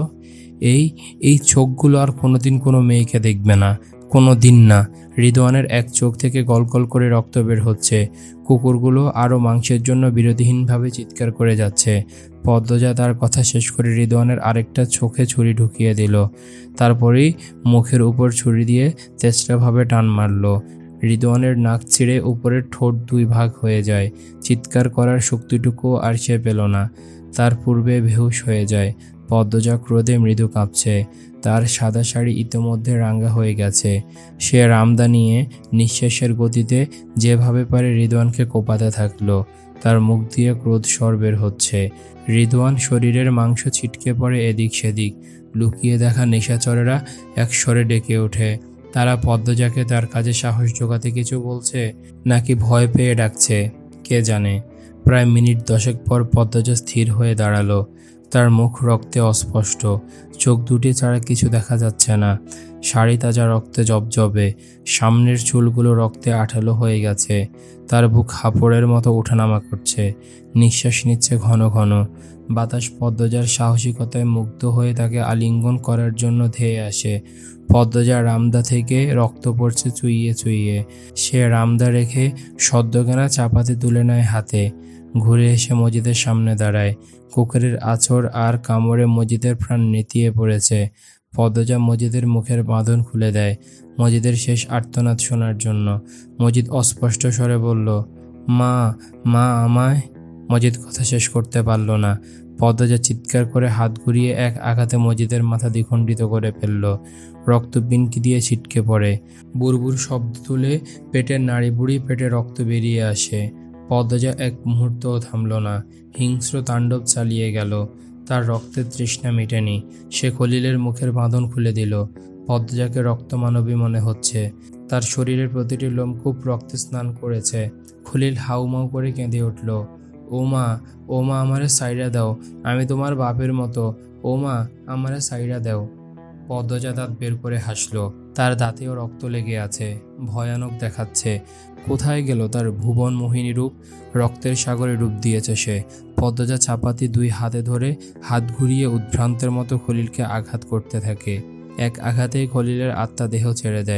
এই চোখগুলো আর কোনোদিন কোনো মেয়েকে দেখবে না, কোনো দিন না। রিদওয়ানের এক চোখ থেকে গলগল করে রক্ত বের হচ্ছে। কুকুরগুলো আরও মাংসের জন্য বিরতিহীনভাবে চিৎকার করে যাচ্ছে। পদ্মজা তার কথা শেষ করে রিদওয়ানের আরেকটা চোখে ছুরি ঢুকিয়ে দিল। তারপরেই মুখের উপর ছুরি দিয়ে তেষ্টাভাবে টান মারল। রিদওয়ানের নাক ছিঁড়ে উপরের ঠোঁট 2 ভাগ হয়ে যায়। চিৎকার করার শক্তিটুকু আর সে পেল না। তার পূর্বে বেহুশ হয়ে যায়। পদ্মজা ক্রোধে মৃদু কাঁপছে। তার সাদা শাড়ি ইতোমধ্যে রাঙা হয়ে গেছে। সে রামদা নিয়ে নিঃশ্বাসের গতিতে যেভাবে পারে রিদওয়ানকে কোপাতে থাকলো। তার মুখ দিয়ে ক্রোধ স্বর বের হচ্ছে। রিদওয়ান শরীরের মাংস ছিটকে পড়ে এদিক সেদিক। লুকিয়ে দেখা নিশাচরেরা এক স্বরে ডেকে ওঠে। তারা পদ্মজাকে তার কাজে সাহস জোগাতে কিছু বলছে, নাকি ভয় পেয়ে ডাকছে, কে জানে। প্রায় মিনিট 10 পর পদ্মজা স্থির হয়ে দাঁড়ালো। তার মুখ রক্তে অস্পষ্ট, চোখ দুটি ছাড়া কিছু দেখা যাচ্ছে না। শাড়ি তাজা রক্তে জবজবে, সামনের চুলগুলো রক্তে আঠালো হয়ে গেছে। তার বুক হাঁপড়ের মতো ওঠানামা করছে, নিঃশ্বাস নিচ্ছে ঘন ঘন। বাতাস পদ্মজার সাহসিকতায় মুগ্ধ হয়ে তাকে আলিঙ্গন করার জন্য ধেয়ে আসে। পদ্মজা রামদা থেকে রক্ত পড়ছে চুইয়ে চুইয়ে। সে রামদা রেখে সদ্যকেনা চাপাতি তুলে নেয় হাতে। ঘুরে এসে মজিদের সামনে দাঁড়ায়। কুকুরের আঁচড় আর কামড়ে মজিদের প্রাণ নেতিয়ে পড়েছে। পদ্মজা মজিদের মুখের বাঁধন খুলে দেয় মজিদের শেষ আর্তনাদ শোনার জন্য। মজিদ অস্পষ্ট স্বরে বলল, মা, মা আমায়। মজিদ কথা শেষ করতে পারল না। পদ্মজা চিৎকার করে হাত ঘুরিয়ে এক আঘাতে মজিদের মাথা দ্বিখণ্ডিত করে ফেলল। রক্ত বিনকি দিয়ে ছিটকে পড়ে। বুড়বুড় শব্দ তুলে পেটের নাড়িবুড়ি পেটে রক্ত বেরিয়ে আসে। পদ্মজা এক মুহূর্তও থামল না, হিংস্র তাণ্ডব চালিয়ে গেল। তার রক্তের তৃষ্ণা মেটেনি। সে খলিলের মুখের বাঁধন খুলে দিল। পদ্মজাকে রক্তমানবী মনে হচ্ছে। তার শরীরের প্রতিটি লোমকূপ রক্তে স্নান করেছে। খলিল হাউমাউ করে কেঁদে উঠল, ও মা, ও মা, আমারে সাইডা দাও, আমি তোমার বাপের মতো, ও মা, আমারে সাইডা দাও। পদ্মজা দাঁত বের করে হাসল। তার দাঁতেও রক্ত লেগে আছে, ভয়ানক দেখাচ্ছে। কোথায় গেল তার ভুবন মোহিনী রূপ? রক্তের সাগরে ডুব দিয়েছে সে। পদ্মজা চাপাতি 2 হাতে ধরে হাত ঘুরিয়ে উদ্ভ্রান্তের মতো খলিলকে আঘাত করতে থাকে। এক আঘাতেই খলিলের আত্মা দেহ ছেড়ে দেয়।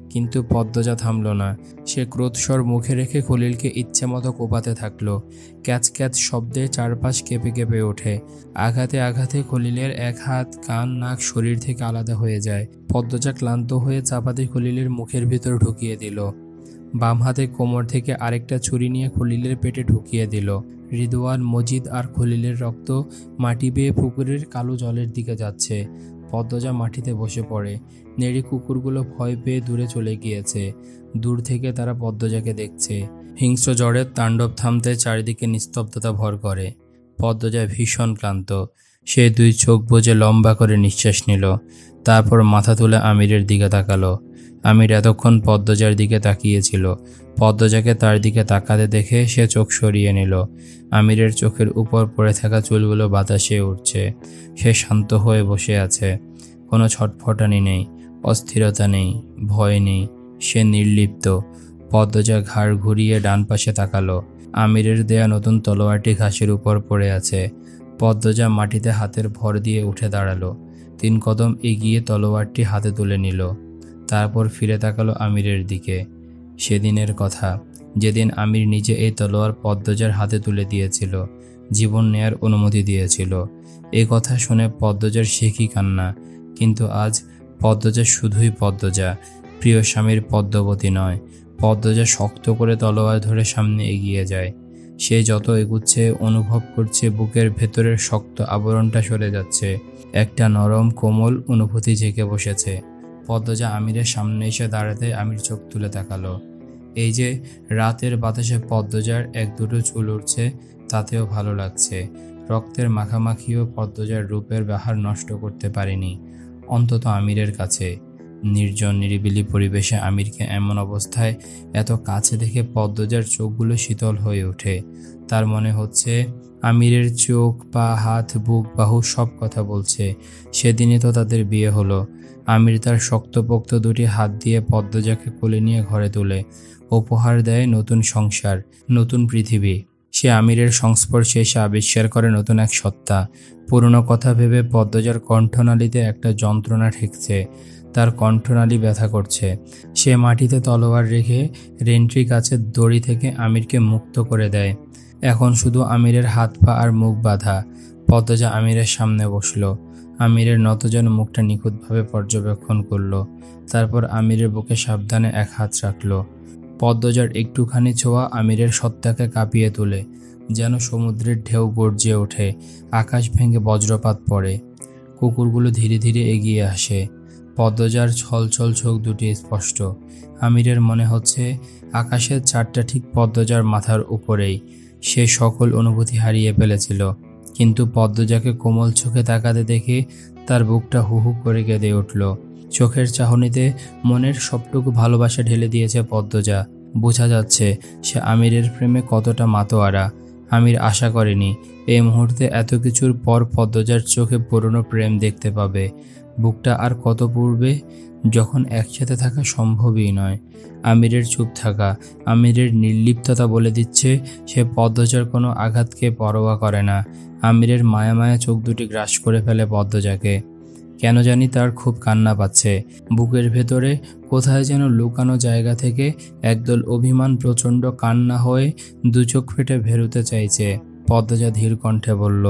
কিন্তু পদ্মজা থামল না। সে ক্রোধস্বর মুখে রেখে খলিলকে ইচ্ছে মতো কোপাতে থাকলো। ক্যাচ ক্যাচ শব্দে চারপাশ কেঁপে কেঁপে ওঠে। আঘাতে আঘাতে খলিলের এক হাত, কান, নাক শরীর থেকে আলাদা হয়ে যায়। পদ্মজা ক্লান্ত হয়ে চাপাতি খলিলের মুখের ভিতর ঢুকিয়ে দিল। বাম হাতে কোমর থেকে আরেকটা ছুরি নিয়ে খলিলের পেটে ঢুকিয়ে দিল। রিদওয়ান, মজিদ আর খলিলের রক্ত মাটি বেয়ে পুকুরের কালো জলের দিকে যাচ্ছে। পদ্মজা মাটিতে বসে পড়ে। নেড়ি কুকুরগুলো ভয় পেয়ে দূরে চলে গিয়েছে। দূর থেকে তারা পদ্মজাকে দেখছে। হিংস্র ঝড়ের তাণ্ডব থামতে চারিদিকে নিস্তব্ধতা ভর করে। পদ্মজা ভীষণ ক্লান্ত। সে দুই চোখ বুজে লম্বা করে নিঃশ্বাস নিল। তারপর মাথা তুলে আমিরের দিকে তাকালো। আমির এতক্ষণ পদ্মজার দিকে তাকিয়েছিল। পদ্মজাকে তার দিকে তাকাতে দেখে সে চোখ সরিয়ে নিল। আমিরের চোখের উপর পড়ে থাকা চুলগুলো বাতাসে উঠছে। সে শান্ত হয়ে বসে আছে। কোনো ছটফটানি নেই, অস্থিরতা নেই, ভয় নেই। সে নির্লিপ্ত। পদ্মজা ঘাড় ঘুরিয়ে ডান পাশে তাকালো। আমিরের দেয়া নতুন তলোয়ারটি ঘাসের উপর পড়ে আছে। পদ্মজা মাটিতে হাতের ভর দিয়ে উঠে দাঁড়ালো। 3 কদম এগিয়ে তলোয়ারটি হাতে তুলে নিল। তারপর ফিরে তাকালো আমিরের দিকে। সেদিনের কথা, যেদিন আমির নিজে এই তলোয়ার পদ্মজার হাতে তুলে দিয়েছিল, জীবন নেয়ার অনুমতি দিয়েছিল। এই কথা শুনে পদ্মজার শেখি কান্না। কিন্তু আজ পদ্মজা শুধুই পদ্মজা, প্রিয় স্বামীর পদ্মবতী নয়। পদ্মজা শক্ত করে তলোয়ার ধরে সামনে এগিয়ে যায়। সে যত এগুচ্ছে অনুভব করছে বুকের ভেতরের শক্ত আবরণটা সরে যাচ্ছে। একটা নরম কোমল অনুভূতি জেগে বসেছে। পদ্মজা আমিরের সামনে এসে দাঁড়াতে আমির চোখ তুলে তাকালো। এই যে রাতের বাতাসে পদ্মজার 1-2 চুল উঠছে, তাতেও ভালো লাগছে। রক্তের মাখামাখিও পদ্মজার রূপের বাহার নষ্ট করতে পারেনি, অন্তত আমিরের কাছে। নির্জন নিরিবিলি পরিবেশে আমিরকে এমন অবস্থায় এত কাছে দেখে পদ্মজার চোখগুলো শীতল হয়ে ওঠে। তার মনে হচ্ছে আমিরের চোখ, পা, হাত, বুক, বাহু সব কথা বলছে। সেদিনই তো তাদের বিয়ে হলো। আমির তার শক্তপোক্ত 2টি হাত দিয়ে পদ্মজাকে কোলে নিয়ে ঘরে তোলে। উপহার দেয় নতুন সংসার, নতুন পৃথিবী। সে আমিরের সংস্পর্শে এসে আবিষ্কার করে নতুন এক সত্তা। পুরনো কথা ভেবে পদ্মজার কণ্ঠনালীতে একটা যন্ত্রণা ঠেকছে। তার কণ্ঠনালী ব্যথা করছে। সে মাটিতে তলোয়ার রেখে রেন্ট্রি গাছের দড়ি থেকে আমিরকে মুক্ত করে দেয়। এখন শুধু আমিরের হাত, পা আর মুখ বাঁধা। পদ্মজা আমিরের সামনে বসলো। আমিরের নতজান মুখটা নিখুঁতভাবে পর্যবেক্ষণ করলো। তারপর আমিরের বুকে সাবধানে এক হাত রাখলো। পদ্মজার একটুখানি ছোঁয়া আমিরের সত্তাকে কাঁপিয়ে তোলে। যেন সমুদ্রের ঢেউ গর্জে ওঠে, আকাশ ভেঙে বজ্রপাত পড়ে। কুকুরগুলো ধীরে ধীরে এগিয়ে আসে। পদ্মজার ছলছল চোখ দুটি স্পষ্ট। আমিরের মনে হচ্ছে আকাশের চাঁদটা ঠিক পদ্মজার মাথার উপরেই। সে সকল অনুভূতি হারিয়ে ফেলেছিল, কিন্তু পদ্মজাকে কোমল চোখে তাকাতে দেখে তার বুকটা হু হু করে কেঁদে উঠল। চোখের চাহনিতে মনের সবটুকু ভালোবাসা ঢেলে দিয়েছে পদ্মজা। বোঝা যাচ্ছে সে আমিরের প্রেমে কতটা মাতোয়ারা। আমির আশা করেনি এই মুহূর্তে এত কিছুর পর পদ্মজার চোখে পুরনো প্রেম দেখতে পাবে। বুকটা আর কত পূর্বে, যখন একসাথে থাকা সম্ভবই নয়। আমিরের চুপ থাকা, আমিরের নির্লিপ্ততা বলে দিচ্ছে সে পদ্মজার কোনো আঘাতকে পরোয়া করে না। আমিরের মায়া মায়া চোখ দুটি গ্রাস করে ফেলে পদ্মজাকে। কেন জানি তার খুব কান্না পাচ্ছে। বুকের ভেতরে কোথায় যেন লুকানো জায়গা থেকে একদল অভিমান প্রচণ্ড কান্না হয়ে 2 চোখ ফেটে বেরোতে চাইছে। পদ্মজা ধীর কণ্ঠে বলল,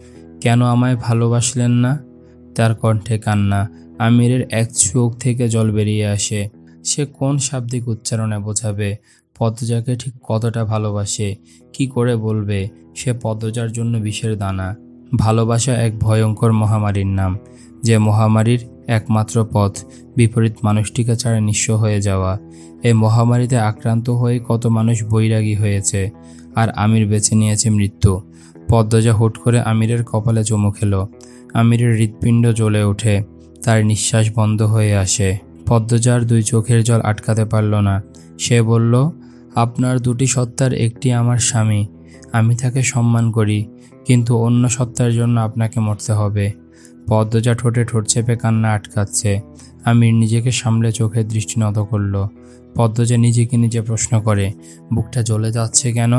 কেন আমায় ভালোবাসলেন না? তার কণ্ঠে কান্না। আমিরের এক চোখ থেকে জল বেরিয়ে আসে। সে কোন শাব্দিক উচ্চারণে বোঝাবে পদ্মজাকে ঠিক কতটা ভালোবাসে? কি করে বলবে সে পদ্মজার জন্য বিষের দানা? ভালোবাসা এক ভয়ঙ্কর মহামারীর নাম, যে মহামারীর একমাত্র পথ বিপরীত মানুষটিকে ছাড়া নিঃস্ব হয়ে যাওয়া। এই মহামারীতে আক্রান্ত হয়ে কত মানুষ বৈরাগী হয়েছে, আর আমির বেছে নিয়েছে মৃত্যু। পদ্মজা হুট করে আমিরের কপালে চুমু খেলো। আমিরের হৃৎপিণ্ড জ্বলে ওঠে, তার নিঃশ্বাস বন্ধ হয়ে আসে। পদ্মজার 2 চোখের জল আটকাতে পারল না। সে বলল, আপনার 2টি সত্তার একটি আমার স্বামী। আমি তাকে সম্মান করি, কিন্তু অন্য সত্তার জন্য আপনাকে মরতে হবে। পদ্মজা ঠোঁটে ঠোঁট চেপে কান্না আটকাচ্ছে। আমির নিজেকে সামলে চোখের দৃষ্টি নত করল। পদ্মজা নিজেকে নিজে প্রশ্ন করে, বুকটা জ্বলে যাচ্ছে কেন?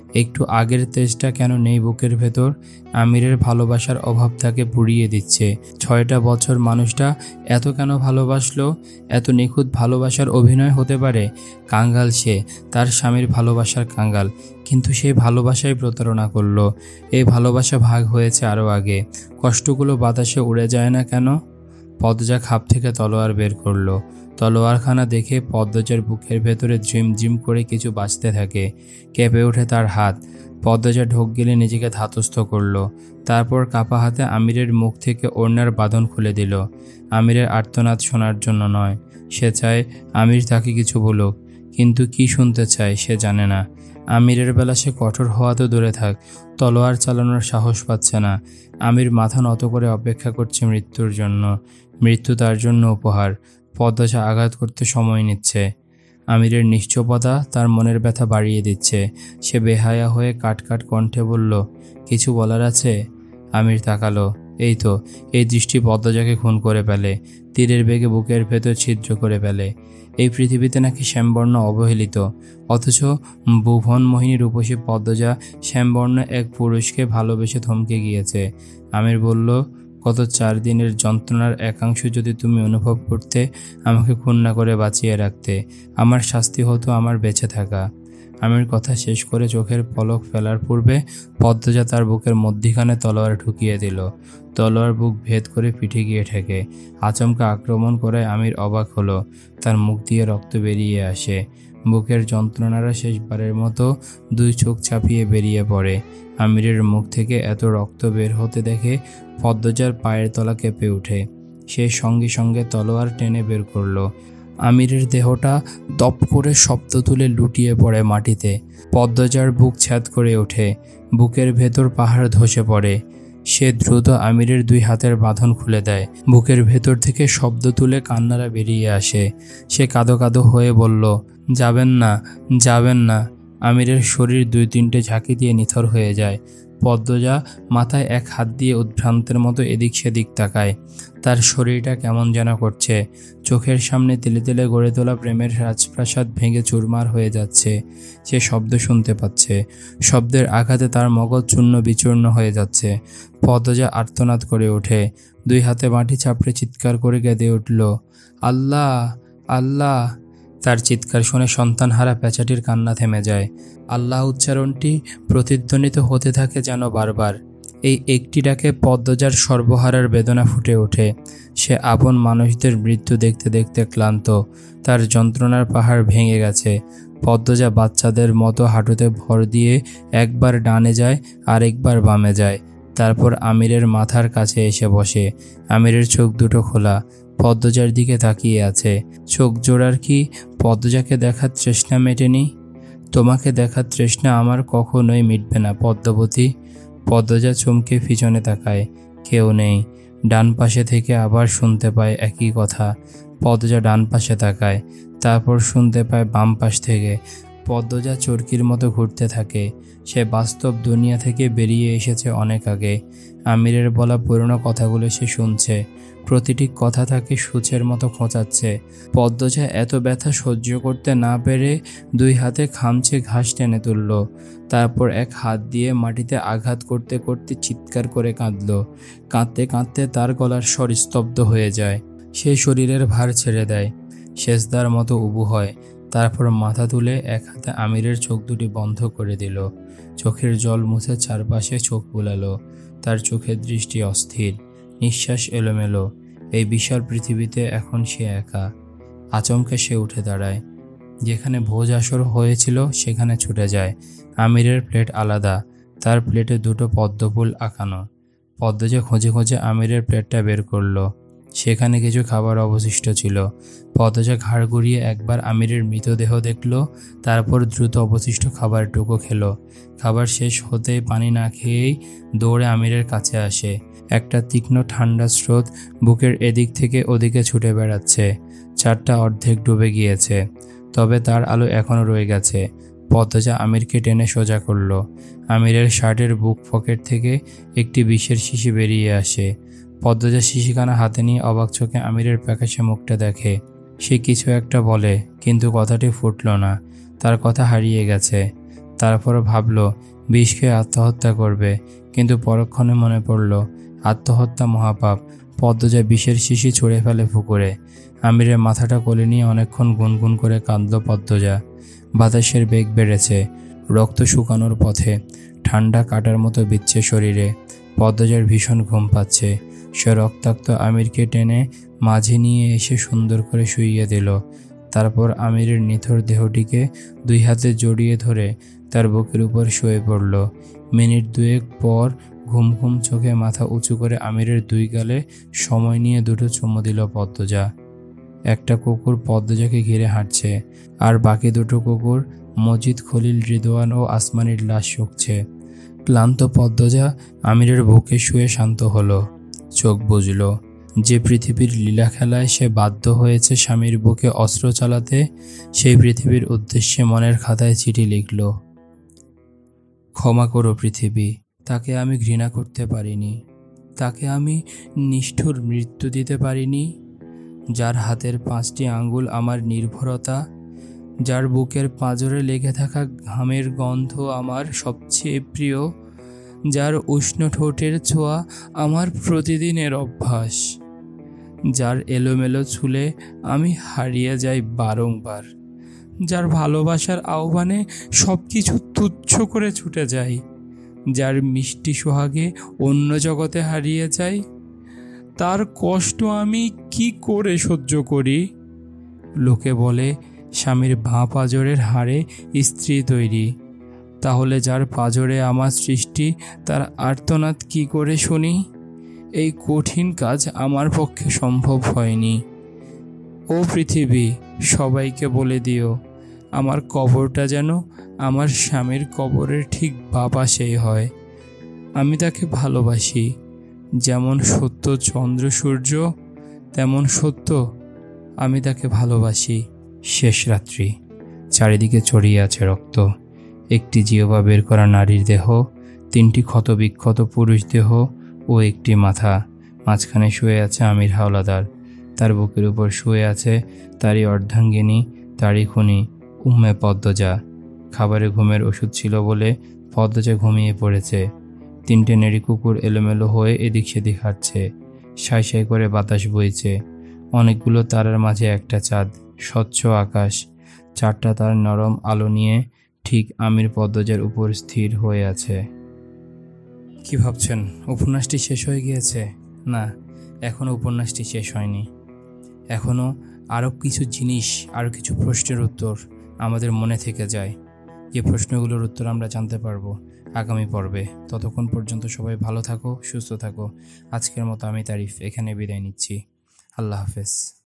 একটু আগের তেজটা কেন নেই বুকের ভেতর? আমিরের ভালোবাসার অভাব তাকে পুড়িয়ে দিচ্ছে। 6টা বছর মানুষটা এত কেন ভালোবাসলো? এত নিখুঁত ভালোবাসার অভিনয় হতে পারে? কাঙ্গাল সে, তার স্বামীর ভালোবাসার কাঙ্গাল, কিন্তু সেই ভালোবাসায় প্রতারণা করলো। এই ভালোবাসা ভাগ হয়েছে আরও আগে। কষ্টগুলো বাতাসে উড়ে যায় না কেন? পদ্মজা খাপ থেকে তলোয়ার বের করলো। তলোয়ারখানা দেখে পদ্মজার বুকের ভেতরে ঝিমঝিম করে কিছু বাজতে থাকে। কেঁপে ওঠে তার হাত। পদ্মজা ঢোক গিলে নিজেকে ধাতস্থ করলো। তারপর কাপা হাতে আমিরের মুখ থেকে ওড়নার বাঁধন খুলে দিল। আমিরের আর্তনাদ শোনার জন্য নয়, সে চায় আমির তাকে কিছু বলুক, কিন্তু কি শুনতে চায় সে জানে না। আমিরের বেলা সে কঠোর হওয়া তো দূরে থাক, তলোয়ার চালানোর সাহস পাচ্ছে না। আমির মাথা নত করে অপেক্ষা করছে মৃত্যুর জন্য। মৃত্যু তার জন্য উপহার। পদ্মজা আঘাত করতে সময় নিচ্ছে। আমিরের নিশ্চুপতা তার মনের ব্যথা বাড়িয়ে দিচ্ছে। সে বেহায়া হয়ে কাটকাট কণ্ঠে বলল, কিছু বলার আছে? আমির তাকালো। এই তো, এই দৃষ্টি পদ্মজাকে খুন করে ফেলে, তীরের বেগে বুকের ভেতর ছিদ্র করে ফেলে। এই পৃথিবীতে নাকি শ্যামবর্ণ অবহেলিত, অথচ ভুবন মোহিনী রূপসী পদ্মজা শ্যামবর্ণ এক পুরুষকে ভালোবেসে থমকে গিয়েছে। আমির বলল, গত 4 দিনের যন্ত্রণার একাংশ যদি তুমি অনুভব করতে, আমাকে খুন না করে বাঁচিয়ে রাখতে, আমার শাস্তি হতো আমার বেঁচে থাকা। আমির কথা শেষ করে চোখের পলক ফেলার পূর্বে পদ্মজা তার বুকের মধ্যিখানে তলোয়ার ঢুকিয়ে দিল। তলোয়ার বুক ভেদ করে পিঠে গিয়ে ঠেকে। আচমকা আক্রমণ করায় আমির অবাক হলো। তার মুখ দিয়ে রক্ত বেরিয়ে আসে। বুকের যন্ত্রণারা শেষবারের মতো 2 চোখ ছাপিয়ে বেরিয়ে পড়ে। আমিরের মুখ থেকে এত রক্ত বের হতে দেখে পদ্মজার পায়ের তলা কেঁপে ওঠে। সে সঙ্গে সঙ্গে তলোয়ার টেনে বের করলো। আমিরের দেহটা দপ করে শব্দ তুলে লুটিয়ে পড়ে মাটিতে। পদ্মজার বুক ছ্যাদ করে ওঠে। বুকের ভেতর পাহাড় ধসে পড়ে। সে দ্রুত আমিরের 2 হাতের বাঁধন খুলে দেয়। বুকের ভেতর থেকে শব্দ তুলে কান্নারা বেরিয়ে আসে। সে কাঁদো কাঁদো হয়ে বলল, যাবেন না, যাবেন না। আমিরের শরীর 2-3টে ঝাঁকি দিয়ে নিথর হয়ে যায়। পদ্মজা মাথায় এক হাত দিয়ে উদ্ভ্রান্তের মতো এদিক সেদিক তাকায়। তার শরীরটা কেমন যেন করছে। চোখের সামনে তিলে তিলে গড়ে তোলা প্রেমের রাজপ্রাসাদ ভেঙে চুরমার হয়ে যাচ্ছে। সে শব্দ শুনতে পাচ্ছে। শব্দের আঘাতে তার মগজ চূর্ণ বিচূর্ণ হয়ে যাচ্ছে। পদ্মজা আর্তনাদ করে ওঠে। 2 হাতে মাটি চাপড়ে চিৎকার করে কেঁদে উঠল, আল্লাহ, আল্লাহ। তার চিৎকার শুনে সন্তানহারা পেঁচাটির কান্না থেমে যায়। আল্লাহ উচ্চারণটি প্রতিধ্বনিত হতে থাকে যেন বারবার। এই একটি ডাকে পদ্মজার সর্বহারার বেদনা ফুটে ওঠে। সে আপন মানুষদের মৃত্যু দেখতে দেখতে ক্লান্ত। তার যন্ত্রণার পাহাড় ভেঙে গেছে। পদ্মজা বাচ্চাদের মতো হাঁটুতে ভর দিয়ে একবার ডানে যায়, আরেকবার বামে যায়। তারপর আমিরের মাথার কাছে এসে বসে। আমিরের চোখ দুটো খোলা, পদ্মজার দিকে তাকিয়ে আছে। চোখ জোড়ার কি পদ্মজাকে দেখার তৃষ্ণা মেটেনি? তোমাকে দেখার তৃষ্ণা আমার কখনোই মিটবে না পদ্মবতী। পদ্মজা চমকে পিছনে তাকায়। কেউ নেই। ডান পাশে থেকে আবার শুনতে পায় একই কথা। পদ্মজা ডান পাশে তাকায়। তারপর শুনতে পায় বাম পাশ থেকে। পদ্মজা চরকির মতো ঘুরতে থাকে। সে বাস্তব দুনিয়া থেকে বেরিয়ে এসেছে অনেক আগে। আমিরের বলা পুরনো কথাগুলো সে শুনছে। প্রতিটি কথা তাকে সূচের মতো খোঁচাচ্ছে। পদ্মজা এত ব্যথা সহ্য করতে না পেরে 2 হাতে খামচে ঘাস টেনে তুলল। তারপর এক হাত দিয়ে মাটিতে আঘাত করতে করতে চিৎকার করে কাঁদল। কাঁদতে কাঁদতে তার গলার স্বর স্তব্ধ হয়ে যায়। সে শরীরের ভার ছেড়ে দেয়, সেজদার মতো উবু হয়। তারপর মাথা তুলে এক হাতে আমিরের চোখ দুটি বন্ধ করে দিল। চোখের জল মুছে চারপাশে চোখ বুলালো। তার চোখের দৃষ্টি অস্থির, নিঃশ্বাস এলোমেলো। এই বিশাল পৃথিবীতে এখন সে একা। আচমকে সে উঠে দাঁড়ায়। যেখানে ভোজ আসর হয়েছিল সেখানে ছুটে যায়। আমিরের প্লেট আলাদা, তার প্লেটে 2টো পদ্মফুল আঁকানো। পদ্মজা খোঁজে খোঁজে আমিরের প্লেটটা বের করলো। সেখানে কিছু খাবার অবশিষ্ট ছিল। পদ্মজা ঘাড় ঘুরিয়ে একবার আমিরের মৃতদেহ দেখল, তারপর দ্রুত অবশিষ্ট খাবারটুকু খেলো। খাবার শেষ হতেই পানি না খেয়েই দৌড়ে আমিরের কাছে আসে। একটা তীক্ষ্ণ ঠান্ডা স্রোত বুকের এদিক থেকে ওদিকে ছুটে বেড়াচ্ছে। চারটা অর্ধেক ডুবে গিয়েছে, তবে তার আলো এখনও রয়ে গেছে। পদ্মজা আমিরকে টেনে সোজা করল। আমিরের শার্টের বুক পকেট থেকে একটি বিষের শিশি বেরিয়ে আসে। পদ্মজা শিশিখানা হাতে নিয়ে অবাক চোখে আমিরের প্যাকাশে মুখটা দেখে। সে কিছু একটা বলে, কিন্তু কথাটি ফুটল না। তার কথা হারিয়ে গেছে। তারপরও ভাবল বিষ খেয়ে আত্মহত্যা করবে, কিন্তু পরক্ষণে মনে পড়ল আত্মহত্যা মহাপাপ। পদ্মজা বিষের শিশি ছুঁড়ে ফেলে পুকুরে। আমিরের মাথাটা কোলে নিয়ে অনেকক্ষণ গুনগুন করে কাঁদল পদ্মজা। বাতাসের বেগ বেড়েছে, রক্ত শুকানোর পথে, ঠান্ডা কাটার মতো বিচ্ছে শরীরে। পদ্মজার ভীষণ ঘুম পাচ্ছে। সে রক্তাক্ত আমিরকে টেনে মাঝে নিয়ে এসে সুন্দর করে শুইয়ে দিল। তারপর আমিরের নিথর দেহটিকে দুই হাতে জড়িয়ে ধরে তার বুকের উপর শুয়ে পড়ল। মিনিট দুয়েক পর ঘুম ঘুম চোখে মাথা উঁচু করে আমিরের দুই গালে সময় নিয়ে দুটো চুমু দিল পদ্মজা। একটা কুকুর পদ্মজাকে ঘিরে হাঁটছে, আর বাকি দুটো কুকুর মজিদ, খলিল, রিদওয়ান ও আসমানির লাশ শুকছে। ক্লান্ত পদ্মজা আমিরের বুকে শুয়ে শান্ত হলো। চোখ বুজল। যে পৃথিবীর লীলা খেলায় সে বাধ্য হয়েছে স্বামীর বুকে অস্ত্র চালাতে, সেই পৃথিবীর উদ্দেশ্যে মনের খাতায় চিঠি লিখল। ক্ষমা করো পৃথিবী, তাকে আমি ঘৃণা করতে পারিনি, তাকে আমি নিষ্ঠুর মৃত্যু দিতে পারিনি। যার হাতের 5টি আঙ্গুল আমার নির্ভরতা, যার বুকের পাঁজরে লেগে থাকা ঘামের গন্ধ আমার সবচেয়ে প্রিয়, যার উষ্ণ ঠোঁটের ছোঁয়া আমার প্রতিদিনের অভ্যাস, যার এলোমেলো চুলে আমি হারিয়ে যাই বারংবার, যার ভালোবাসার আহ্বানে সব কিছু তুচ্ছ করে ছুটে যাই, যার মিষ্টি সোহাগে অন্য জগতে হারিয়ে যাই, তার কষ্ট আমি কি করে সহ্য করি? লোকে বলে স্বামীর বাঁ পাঁজরের হাড়ে স্ত্রী তৈরি, তাহলে যার পাঁজরে আমার সৃষ্টি, তার আর্তনাদ কি করে শুনি? এই কঠিন কাজ আমার পক্ষে সম্ভব হয়নি। ও পৃথিবী, সবাইকে বলে দিও আমার কবরটা যেন আমার স্বামীর কবরের ঠিক বাঁ পাশেই হয়। আমি তাকে ভালোবাসি, যেমন সত্য চন্দ্র সূর্য তেমন সত্য আমি তাকে ভালোবাসি। শেষ রাত্রি। চারিদিকে ছড়িয়ে আছে রক্ত। একটি জিহ্বা বের করা নারীর দেহ, 3টি ক্ষতবিক্ষত পুরুষ দেহ ও একটি মাথা। মাঝখানে শুয়ে আছে আমির হাওলাদার। তার বুকের উপর শুয়ে আছে তারই অর্ধাঙ্গিনী, তারই খুনি উম্মে পদ্মজা। খাবারে ঘুমের ওষুধ ছিল বলে পদ্মজা ঘুমিয়ে পড়েছে। 3টে নেড়ি কুকুর এলোমেলো হয়ে এদিক সেদিক হাঁটছে। সাই সাই করে বাতাস বইছে। অনেকগুলো তারার মাঝে একটা চাঁদ, স্বচ্ছ আকাশ। 4টা তার নরম আলো নিয়ে ঠিক আমির পদ্মজার উপর স্থির হয়ে আছে। কি ভাবছেন উপন্যাসটি শেষ হয়ে গিয়েছে? না, এখনও উপন্যাসটি শেষ হয়নি। এখনও আরও কিছু জিনিস, আরও কিছু প্রশ্নের উত্তর আমাদের মনে থেকে যায়, যে প্রশ্নগুলোর উত্তর আমরা জানতে পারবো আগামী পর্বে। ততক্ষণ পর্যন্ত সবাই ভালো থাকো, সুস্থ থাকো। আজকের মতো আমি তারিফ এখানে বিদায় নিচ্ছি। আল্লাহ হাফেজ।